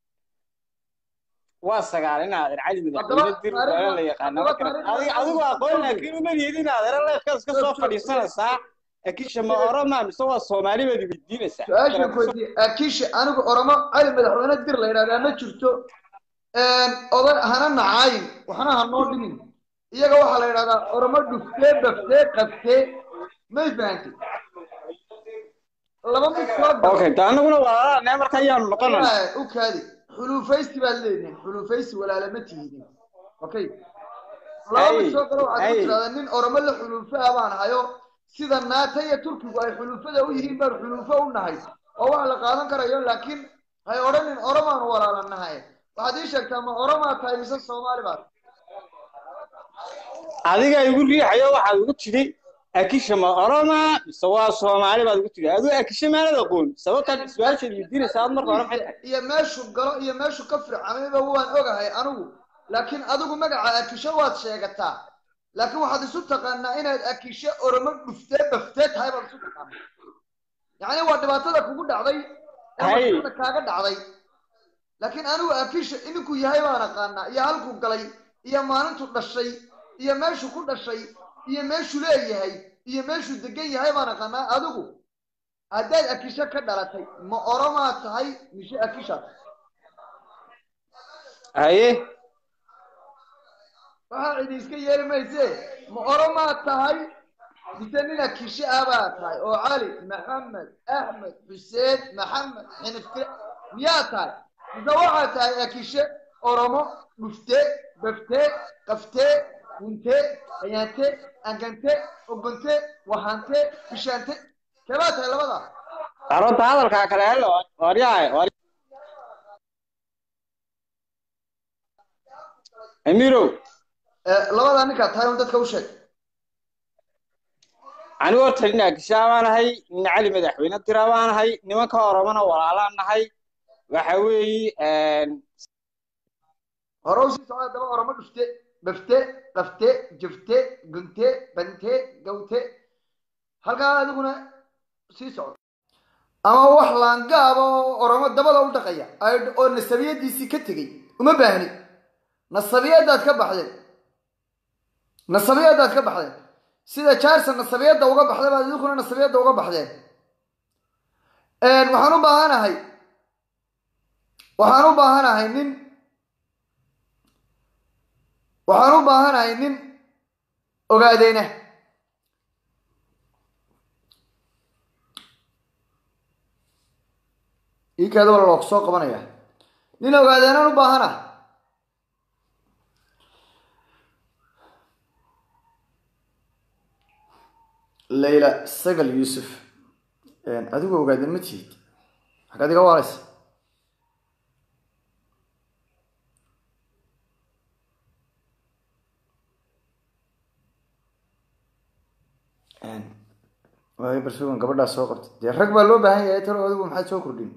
waa sagaal in adeer cali madaxweyne dir waa la yaqaana ma garad adiga adigu aqoon laakiin uma yeedin adeer leefkaas ka soo fadhiisanaysaa akisha ma oroma mise waa soomaali baad weydiinaysaa
su-aashan ku weydiiyey akisha anigu oromo cali madaxweyne dir la yidhahdaa ma jirto oday hana nacaayin waxna ha noo dhimin iyaga waxaa la yidhahdaa oromo dhuftee baftee qaftee may fahantay laba mid soo
okay ta anaguna waa marka ayaanu noqonayna
u kaadi xulufaysi baad leedihin xulufaysi walaala ma tihidin okay laba mid soo galo waxaad ku tiraahdaa nin oromo la xulufaa baan hayo sida naata iyo turkigu ay xulufada u yihiin baan xulufo u nahay oo wax la qaadan karayo laakiin hay odhanin oromaanu walaalanahay waxaad ii sheegtaa ma oromaa tahay mise soomaali baad
adiga igu riixayo waxaad ugu tidhi akisha ma oroma mise waa soomaali baad ugu tidhi adigu akisha maanad aqoon sababtaad su-aashaad weydiinaysaa aad marka hore maxay
iyo meeshu galo iyo meeshu ka fircamayba waan ogahay anigu laakiin adigu magaca akisha waad sheegataa laakiin waxaad isu taqaanaa inaad akisha oromo dhuftee baftee tahay baad isu taqaanaa yacni waa dhibaatada kugu dhacday ee kaaga dhacday laakiin anigu akisha ininku yahay baan aqaanaa iyo halkuu galay iyo maalintu dhashay iyo meeshu ku dhashay iyo meeshu leeyahay iyo meeshu degan yahay baan aqaanaa adigu haddaad akisha ka dhalatay ma oromaa tahay mise akisha
haye
waxaa cidi iska yeeli mayse ma oromaa tahay mise nin akisha ah baa tahay oo cali maxamed axmed xuseen maxamed xinifte miyaa tahay mise waxaa tahay akishe oromo dhuftee baftee qaftee huntee ayaante angante ogonte wahante bishaante keebaa tahay labada
arrinta hadalkaa kale helo waryahay amirow
labada ninkaa tahay un dadka u sheeg
anigu horta nin akishaa baan ahay nin cali madaxweyne dira baan ahay nimanka oromana walaalaan nahay waxa weeye
hore u sii socda daba oromo dhufte bafte qafte jafte gunte bante gawte halkaa adiguna sii socdo ama wax laangaaba oo oromo dabada u dhaqaya oo nasabiyadiisii ka tegey uma baahni nasabiyadaad ka baxdeen nasabiyadaad ka baxdeen sida jaarsan nasabiyadda uga baxday baad idinkuna nasabiyadda uga baxdeen waxaan u baahanahay waxaan u baahanahay nin waxaan u baahanahay nin ogaadeyna ii kaada wala loo soo qabanaya nin ogaadeenaan u baahana layla sagal yuusuf adigu ogaadeen ma tihid xaggaad iga waalaysa واي برسوغان قبل سoo qabtay dee rag baa loo baahan yahay talo adigu maxaad soo kordhin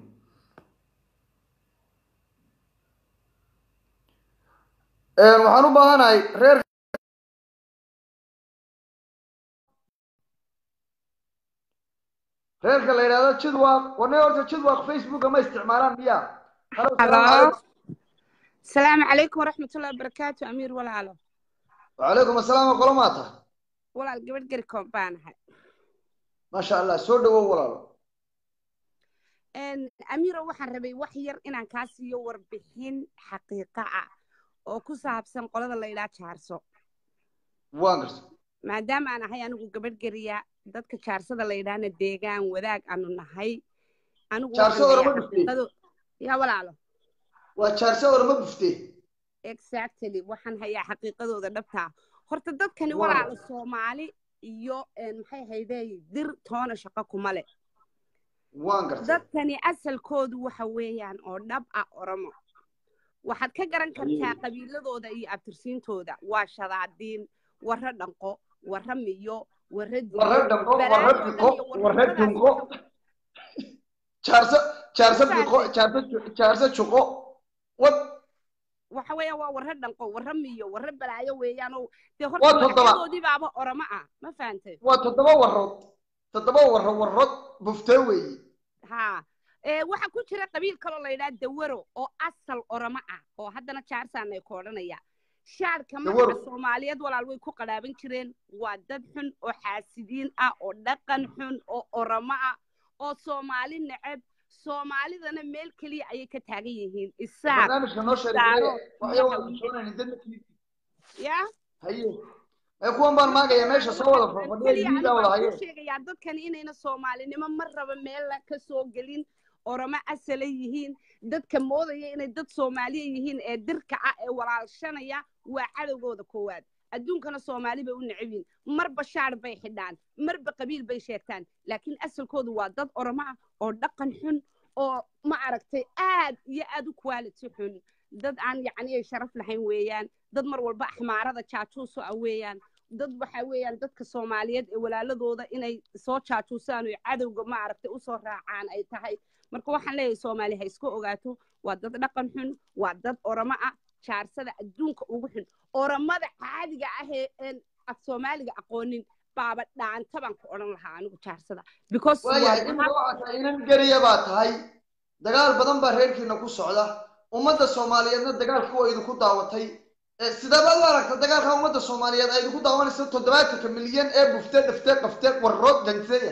ee waxaan u baahanahay reer reerka la yiraahdo Jidwaaq wana horta Jidwaaq Facebook ma isticmaalaan miya
halo السلام عليكم ورحمة الله وبركاته أمير ولا علو
وعليكم السلام وكلماته
ولا القبل قركم بانها
ما شاء الله سود ولا
إن أمير وحن ربي وحير إن كاسي يور بحين حقيقة أو كسب سن قلنا الله لا شهرسو
وانقص
ما دام أنا هاي أنا قبل قرية ضدك شهرسو الله يدان الديجان وذاك أنا نهاي أنا
شهرسو ولا
يا ولا علو
وشهرسو ولا بفتي
exactly waxaan hayaa xaqiiqadooda dhabta horta dadkani walaal Soomaali iyo maxay hayday dir toona shaqo kuma leh
waan gartay
dadkani asalkoodu waxa weeyaan oo dhab ah Oromo waxaad ka garan kartaa qabiiladooda iyo abtirsiintooda waa shadaadiin warra dhanqo warra miyo warra
warra dhanqo warra dhanqo warra dhanqo jaarsa jaarsa dhanqo jaarsa jaarsa chuqo wad waxa weeyaan waa warra dhanqo warra miyo warra balaayo weeyaan oo de hortoodii baaba Oromo ah ma fahamtay waa toddoba warrood toddoba warro warrood buftay weey ha ee waxa ku jira qabiil kale oo la yiraahdo Dawaro oo asal Oromo ah oo haddana jaarsan ay koodhanaya shaarka magaca Soomaaliyeed walaal way ku qadaaban jireen waa dad xun oo xaasidiin ah oo dhaqan xun oo Oromo ah oo Soomaali neceb Soomaalidana meel kaliya ayay ka taagan yihiin isaaq barnaamijka noo sheegay waxa uu soonayn dadkii ya haye ay kuwan baan maagaya meesha soo wada fadhiya diida wada haye sheegaya dadkan inayna Soomaalinimo mar raba meel ka soo galin Oromo asal yihiin dadka moodaya inay dad Soomaaliya yihiin ee dirka ah ee walaalshanaya waa cadawgooda koowaad adduunkana Soomaali bay u necbin marba shaar bay xidhaan marba qabiil bay sheegtaan laakiin asalkoodu waa dad Oromo ah oo dhaqan xun oo ma aragtay aad iyo aad u quality xun dad aan yacni sharaf lahayn weeyaan dad mar walba axmaarada jaajuuso ah weeyaan dad waxa weeyaan dadka Soomaaliyeed ee walaaladooda inay soo jaajuusaan oo cadawga ma aragtay u soo raacaan ay tahay marka waxaan leeyahay Soomaali ha isku ogaato waa dad dhaqan xun waa dad Oromo ah jaarsada adduunka ugu xun Oromada caadiga ah ee af Soomaaliga aqoonin baaba dhaanta baan ku oran lahaa anigu jaarsada because waa inan gariya baa tahay dagaal badan baa reerkiina ku socda ummadda Soomaaliyeedna dagaalkii waa idinku daawatay sida baad aragtay dagaalka ummadda Soomaaliyeed ay idinku daawanayso toddobaatan milyan ee buftay dhaftay qaftay warrood dantay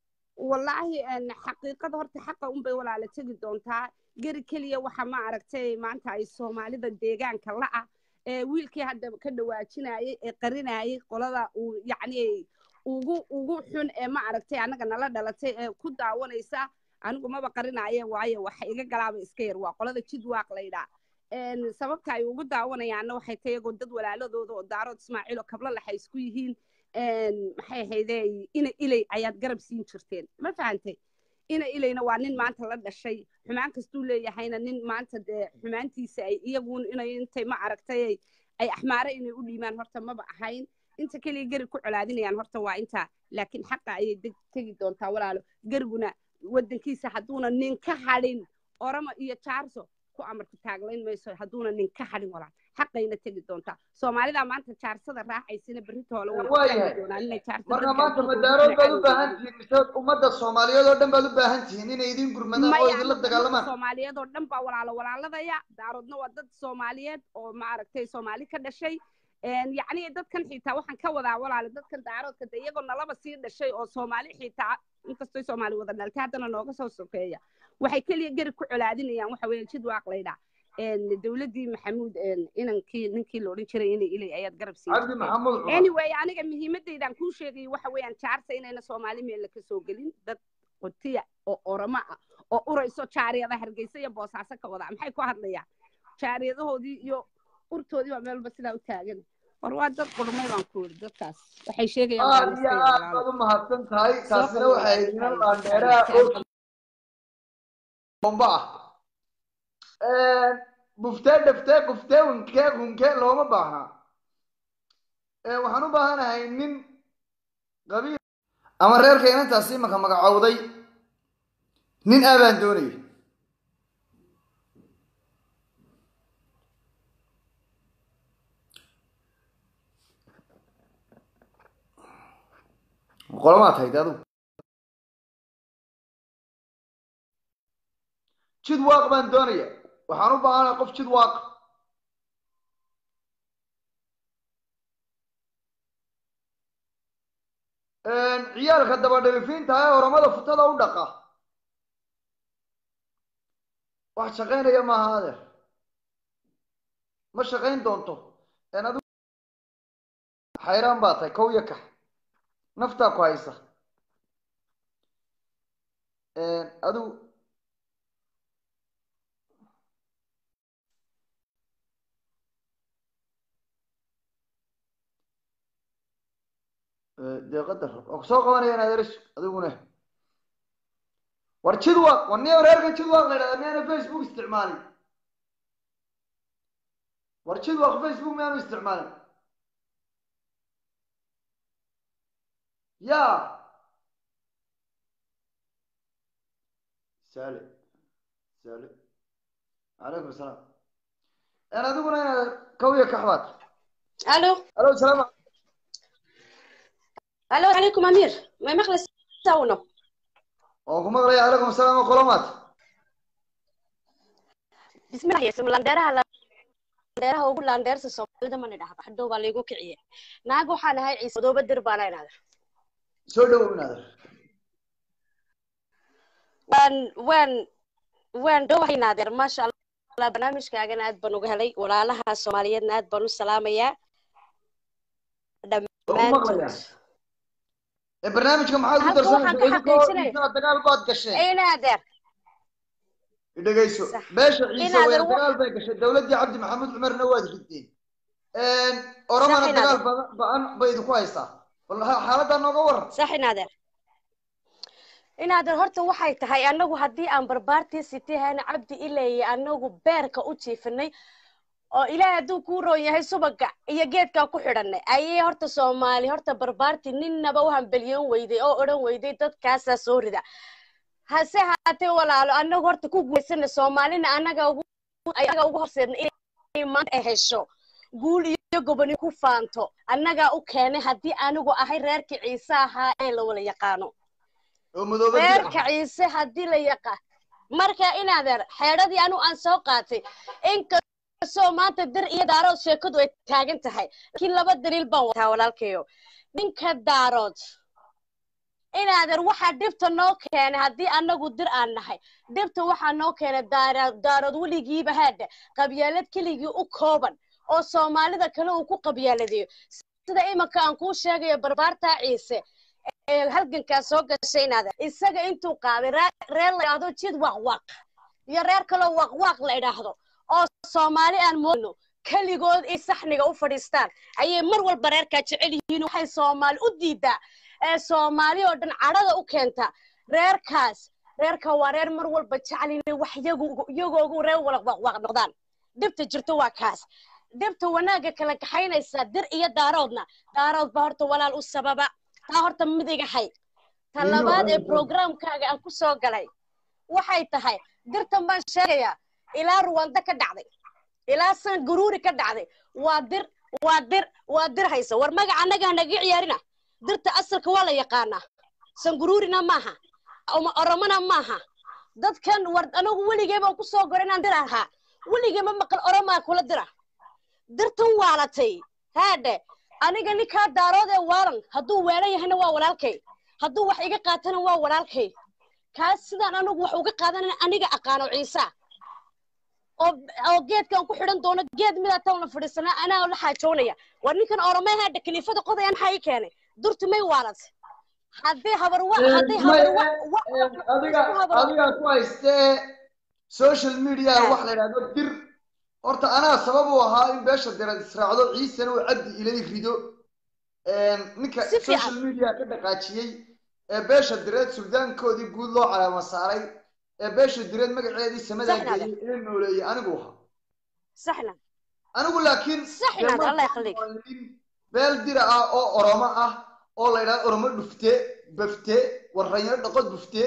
wallahi an xaqiiqada horta xaqa un bay walaala tagi doontaa gari kaliya waxa ma aragtay maanta ay Soomaalida deegaanka la ah ee wiilkii hadda ka dhawaajinayay ee qarinayay qolada uu yacni ugu ugu xun ee ma aragtay anaga nala dhalatay ee ku daawanaysa anigu maba qarinaaye waayo waxa iga galaaba iska yar waa qolada Jidwaaq leeyda een sababta ay ugu daawanayaanna waxay tahay iyagu dad walaaladooda oo Daarood Ismaaciil oo kabla laxay isku yihiin een maxay hayday ina ilay ayaad garab siin jirteen ma fahantay ina ilayna waa nin maanta la dhashay xumaan kastuu leeyahayna nin maanta xumaantiisa ay iyagu inay intay ma aragtay ay axmaare inay u dhiimaan horta maba ahayn inta kaliya gari ku colaadinayaan horta waa inta laakiin xaqa ayay tagi doontaa walaalo gariguna wadankiisa haduuna nin ka hadhin Oromo iyo Jaarso ku amarku taaglayn mayso haduuna nin ka hadhin walaal xaqayna tagi doontaa Soomaalida maanta jaarsada raacaysina berritoola way doonaan inay jaartada
marka maanta madaaro baad u baahan tihiin misad ummadda Soomaaliyeed oo dhan baad u baahan tihiin inay idin gurmadaan oo idin la dagaalamaan
Soomaaliyeed oo dhan baa walaalo walaaladaya Daaroodna waa dad Soomaaliyeed oo ma aragtay Soomaali ka dhashay een yacni dadkan xitaa waxaan ka wadaa walaalo dadkan Daaroodka iyagoo nalaba sii dhashay oo Soomaali xitaa inkastoo Soomaali wada dhaltay haddana nooga soo sokeeya waxay kaliya gari ku colaadinayaan waxa weeye Jidwaaq leeyda een dawladii Maxamuud een inankii ninkii loo oran jiray inay ilay ayaad garab siin
Cabdi Maxamuud
anyway aniga muhiimadeydan ku sheegay waxa weeyaan jaarsa inayna Soomaali meel ka soo galin dad qotiya oo Oromo ah oo urayso jaariyada Hargeysa iyo Boosaaso ka wada maxay ku hadlayaan jaariyadahoodii iyo urtoodii waa meel basila u taagan war waa dad qurmay baan ku yiri dadkaas waxay sheegayaan
aad u mahadsan tahay taasina waxay idin la dheeraa oo bomba ee buftay dhaftay quftay unkee unkee looma baahna ee waxaan u baahanahay nin qabiil ama reerka inantaasi imanka magacowday nin aabaan doonaya qolamaad hayd adigu jid waaq baan doonaya waxaan u baahanahay qof jid waaq ciyaalka dabadhalifiinta ee oramada futada u dhaqa wax shaqaynaya maaha adeer ma shaqayn doonto en adigu xayraan baa tahay kow iyo kax naftaa ku haysa adigu dee qadar oo kusoo qabanayaan adeerish adiguna war jid waaq war niyo reerkan jid waaq la yidhahda miyaana facebook isticmaalin war jid waaq facebook miyaanu isticmaalin ya sale sale calaykum asalaam en adiguna inaad kow iyo kaxbaad
الو
alo salaam
الو عليكم امير ما مخلص ساونا
oo ku maqlaya calaykum asalaam oo qolomaad
بسم الله يسم لانديرها لانديرها ugu laandeersa Soomaalida ma nidhaahdo hadhow baa leeyahay kiciye naag waxaan ahay ciise dooba dir baan ahay
soo dhawow inaad
wan wan wan dhawahay naadir ma sha Allah barnaamijkaagan aad baan uga helay walaalaha Soomaaliyeedna aad baan u salaamayaa
dhammaan ee barnaamijka maxaad ku darsanaysaa dagaal baad gasheen
ee naadir
idagayso beesha ciise way dagaal bay gashay dawladii cabdi maxamed cumarna waad rideen een oramana dagaal baan bay idinku haystaa wallahi xaaladda nooga waran
sax naadir inaadir horta waxay tahay anagu hadii aan barbaartii sitihayna cabdi ileeyay anagu beerka u jiifanay oo ilaahay haduu ku roon yahay subaga iyo geedka ku xidhanay ayay horta Soomaali horta barbaartii ninaba u hambaliyoon weyday oo oran weyday dadkaas soo rida hase haatee walaalo anagu horta ku guuleysana Soomaalina anaga ugu ayaga ugu horseedna inay maanta hesho guul iyo goboni ku faanto anaga u keenay hadii anigu ahay reerkii Ciise ahaa ee la wala yaqaano reerka Ciise hadii la yaqaan marka inaadeer xeeradii anu aan soo qaatay in soo maanta dir iyo daarood sheekadu ay taagan tahay kii laba daliil baan wataa walaalkeeyo ninka daarood inaadeer waxa dhibta noo keenay hadii anagu dir aan nahay dhibta waxa noo keenay daarood daarood waligiiba haada qabyaalad keligii u kooban oo Soomaalida kale uu ku qabyaaladeeyo sida imanka aan ku sheegayo barbaarta Ciise ee halganka soo gashay inaadeer isaga intuu qaaday reer la yiraahdo jid waaq waaq iyo reer kale waaq waaq la yiraahdo oo Soomaali aan moodno kaligood ay saxniga u fadhiistaan ayay mar walba reerka jecel yihiin waxay Soomaali u diidaa ee Soomaali oo dhan carada u keenta reerkaas reerka waa reer mar walba jecel inay wax iyagu iyagu reer walaaq waaq noqdaan dibta jirto waa kaas dibta wanaaga kala kaxaynaysa dir iyo daaroodna daarood ba horta walaal u sababa taa horta midiga hay talabaad ee programkaaga aan ku soo galay waxay tahay dirtan baan sheegayaa ilaa Rwanda ka dhacday ilaa san guruuri ka dhacday waa dir waa dir waa dir hayso war magaca anaga naga ciyaarina dirta asalka waa la yaqaana san guruurina maaha ama oromana maaha dadkan war anagu waligeeba ku soo goranaan dir ahaa waligeeba maqal oromaa kula dira dirtan waalatay haade aniga ninka daarood ee waalan haduu weelan yahayna waa walaalkay haduu wax iga qaatana waa walaalkay kaas sidaan anagu wax uga qaadanana aniga aqaano Ciise oo oo geedkan ku xidhan doono geed mid aad la fadhiisana ana la xaajoonaya war ninkan oromaha dhakliifada qodayaan hay keenay durtu may waalat hadii habar wa hadii habar wa
adiga adiga ku haystee social media wax la yiraahdo dir horta anaa sabab u ahaa in beesha dirad israacdo Ciisana uu cabdi ilay rido een ninka social media ka dhaqaajiyay ee beesha dirad suldaankoodii guud loo calaama saaray ee beesha dirad magaceedii samada geeyay in nooleeyay anigu waxa
saxna
anigu laakiin
saxna Allah yakhliik
beel dira ah oo oromo ah oo la yiraahdo oromo dhufte بفتة والرجال نقد بفتة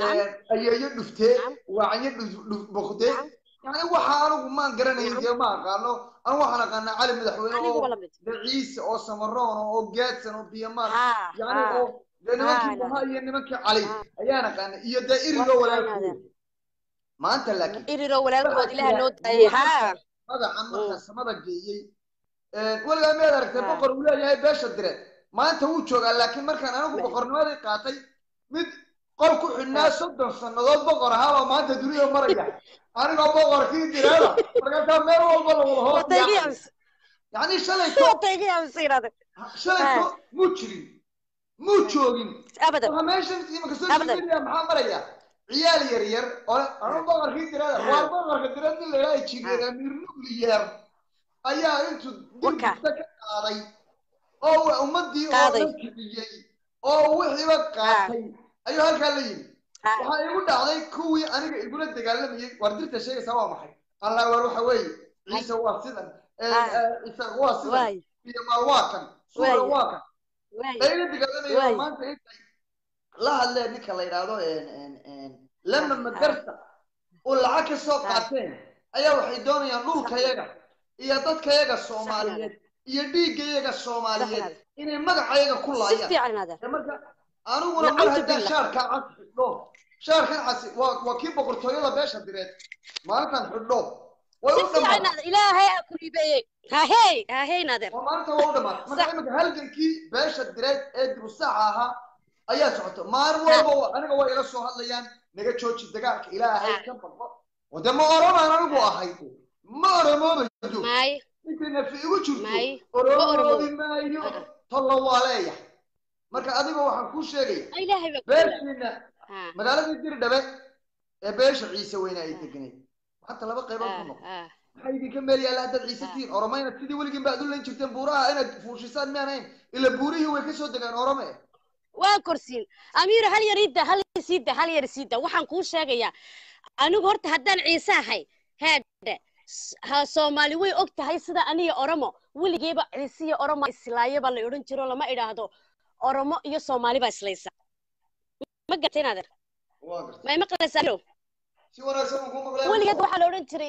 أيه دفتة وعني بفتة يعني وحنا ما قرنا يجي ما قالوا أنا وحنا قلنا علي مدحوينه أو عيسى أو سمران أو جاتسون أو بيمار يعني أو لأنه ما كي بها يعني ما كي علي أيانا كان يدائري لو ولا ما أنت لكن
إيري رو ولا كود لها نوت أي ها
هذا عم خاص ما دقيقي ولا ما دركت بقر ولا جاي باش الدرات ما أنت هو شو قال لكن مركان أنا بقر نوادي قاطي مد قال كل الناس صدق صندوق بقر هذا ما أنت دريه مرة أنا ما بقر كي درا مركان ما هو والله والله يعني شليتو
شليتو
شليتو مجري مجرين
أبدا
ما ماشي ما كسرت الدنيا محمد يا عيال يرير أنا بقر كي درا وأنا بقر كي درا اللي لا يشيل أمير نقليار أيها أنتوا دين علي أو أمدي أو نكبيي أو وحي بقاتي أيها الكلين waxaa igu dhacday kuwii aniga igula dagaalamay wardirta sheegay sawa maxay Allah war waxa weey ciise waa sidan ee isa waa sidan iyo malwaakan suura waakan ayna dagaalamay maanta intay la hadleen ninka la yiraahdo een een lama madarsa oo lacag ka soo qaateen ayaa waxay doonayaan dhulkayaga iyo dadkayaga Soomaaliyeed iyo dhiigayaga Soomaaliyeed inay magacayaga ku laayaan marka aniguna mar haddii shaarka cad xidho shaarkan casi waa waa kii boqortooyada beesha direed maalintan xidho way u dhamaan
ilaahay ku ribeeyay ha hey ha hey naadir
maalinta waa u dhamaan marka imika halgankii beesha direed ee dib u sax ahaa ayaa socoto maar walba aniga way ila soo hadlayaan naga jooji dagaalka ilaahay ka baqo wada ma oromaan anigu ahay ma oromoodo
may
inta fi igu jirto oromoodi maayo tolo waleeya marka adiga waxaan ku sheegay beeshina magaalada Dirdhabe ee beesha Ciise weyna ay deganay hatta laba qaybood ku noqon waxay idinka meel yaala dad Ciise tiin oromayna sidii waligiin baad u leen jirteen buuraha inaad fuushisaan meanayn ila buurihii way ka soo degaan orome
waa korsiin amiir hal yarida hal siida hal yar siida waxaan ku sheegayaa anigu horta haddaan Ciise ahay heede ha Soomaali way og tahay sida aniga oromo waligeeba Ciise iyo oromo islaayaba la oran jiro lama idhaahdo oromo iyo Soomaali ba islaysa ma gateen adeer ma ma qalaysalo
si wanaagsan ku maqlay
waligeed waxa la oran jiray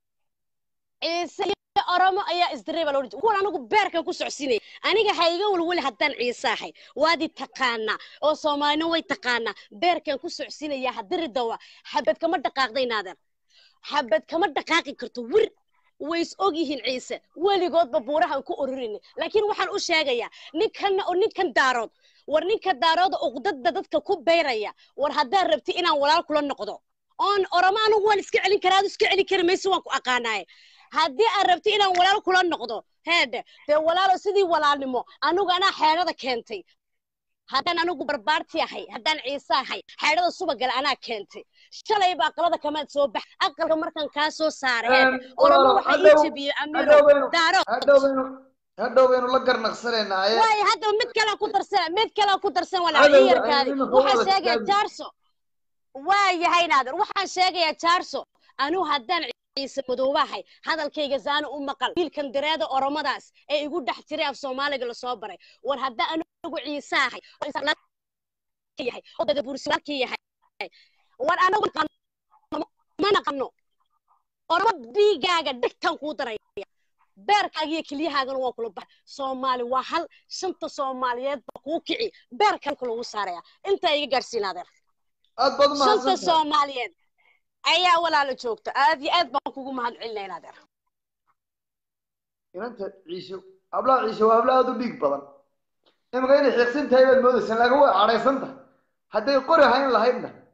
Ciise iyo oromo ayaa isdireeba la oran jiray kuwan anigu beerka ku socodsiinay aniga hayga walwal haddaan Ciise ahay waadi taqaana oo Soomaali way taqaana beerkan ku socodsiinaya hadiri dawa xabad kama dhaqaaqday adeer xabad kama dhaqaaqi karto wir ways ogyihiin Ciise waligood babuurahan ku ururin laakiin waxaan u sheegayaa ninkan oo ninkan daarood war ninka daarood uqdada dadka ku beeraya war hadaa rabti inaan walaal kula noqdo on oromaanu waan iska celin karaa iska celin kara meesha waan ku aqaanaay hadii aan rabti inaan walaal kula noqdo heede de walaalo sidii walaalnimo anigu ana xeerada keentay haddaan anigu barbaarti ahay haddaan Ciise ahay xeerada subagal ana keentay shalay baa aqalada kama soo bax aqalka markan ka soo saareen oromo waxa ii jabiyay amiiro daaro
hadawaynu la garnaqsaneenaaye
way hadda mid kale ku darsan mid kale ku darsan walaal yarkaadi waxa sheegay Jaarso way yahay naadir waxa sheegay Jaarso anu haddaan Ciise madoobahay hadalkayga zaana u maqal wiilkan direeda oromadaas ee igu dhax jiray af Soomaaliga la soo baray war hadda anigu Ciise ahay oo insan yahay oo dad buursiwaadkii yahay war anagu ma naqano oromo diigaaga dhigtan ku daray beerkaaga iyo kaliyahaagana waa kula bax Soomaali waa hal shanta Soomaaliyeed ba ku kici beerkan kala ugu saaraya inta iga gaarsiinaadeer
aad baad ma
shanta Soomaaliyeed ayaa walaalo joogto aad iyo aad baan kugu mahad celinayna adeer
inta Ciise abla Ciise waa abla aad u dhig badan imagayna xiiqsan tahay baad moodaysan laga way careysanta haday qori hayn lahaydna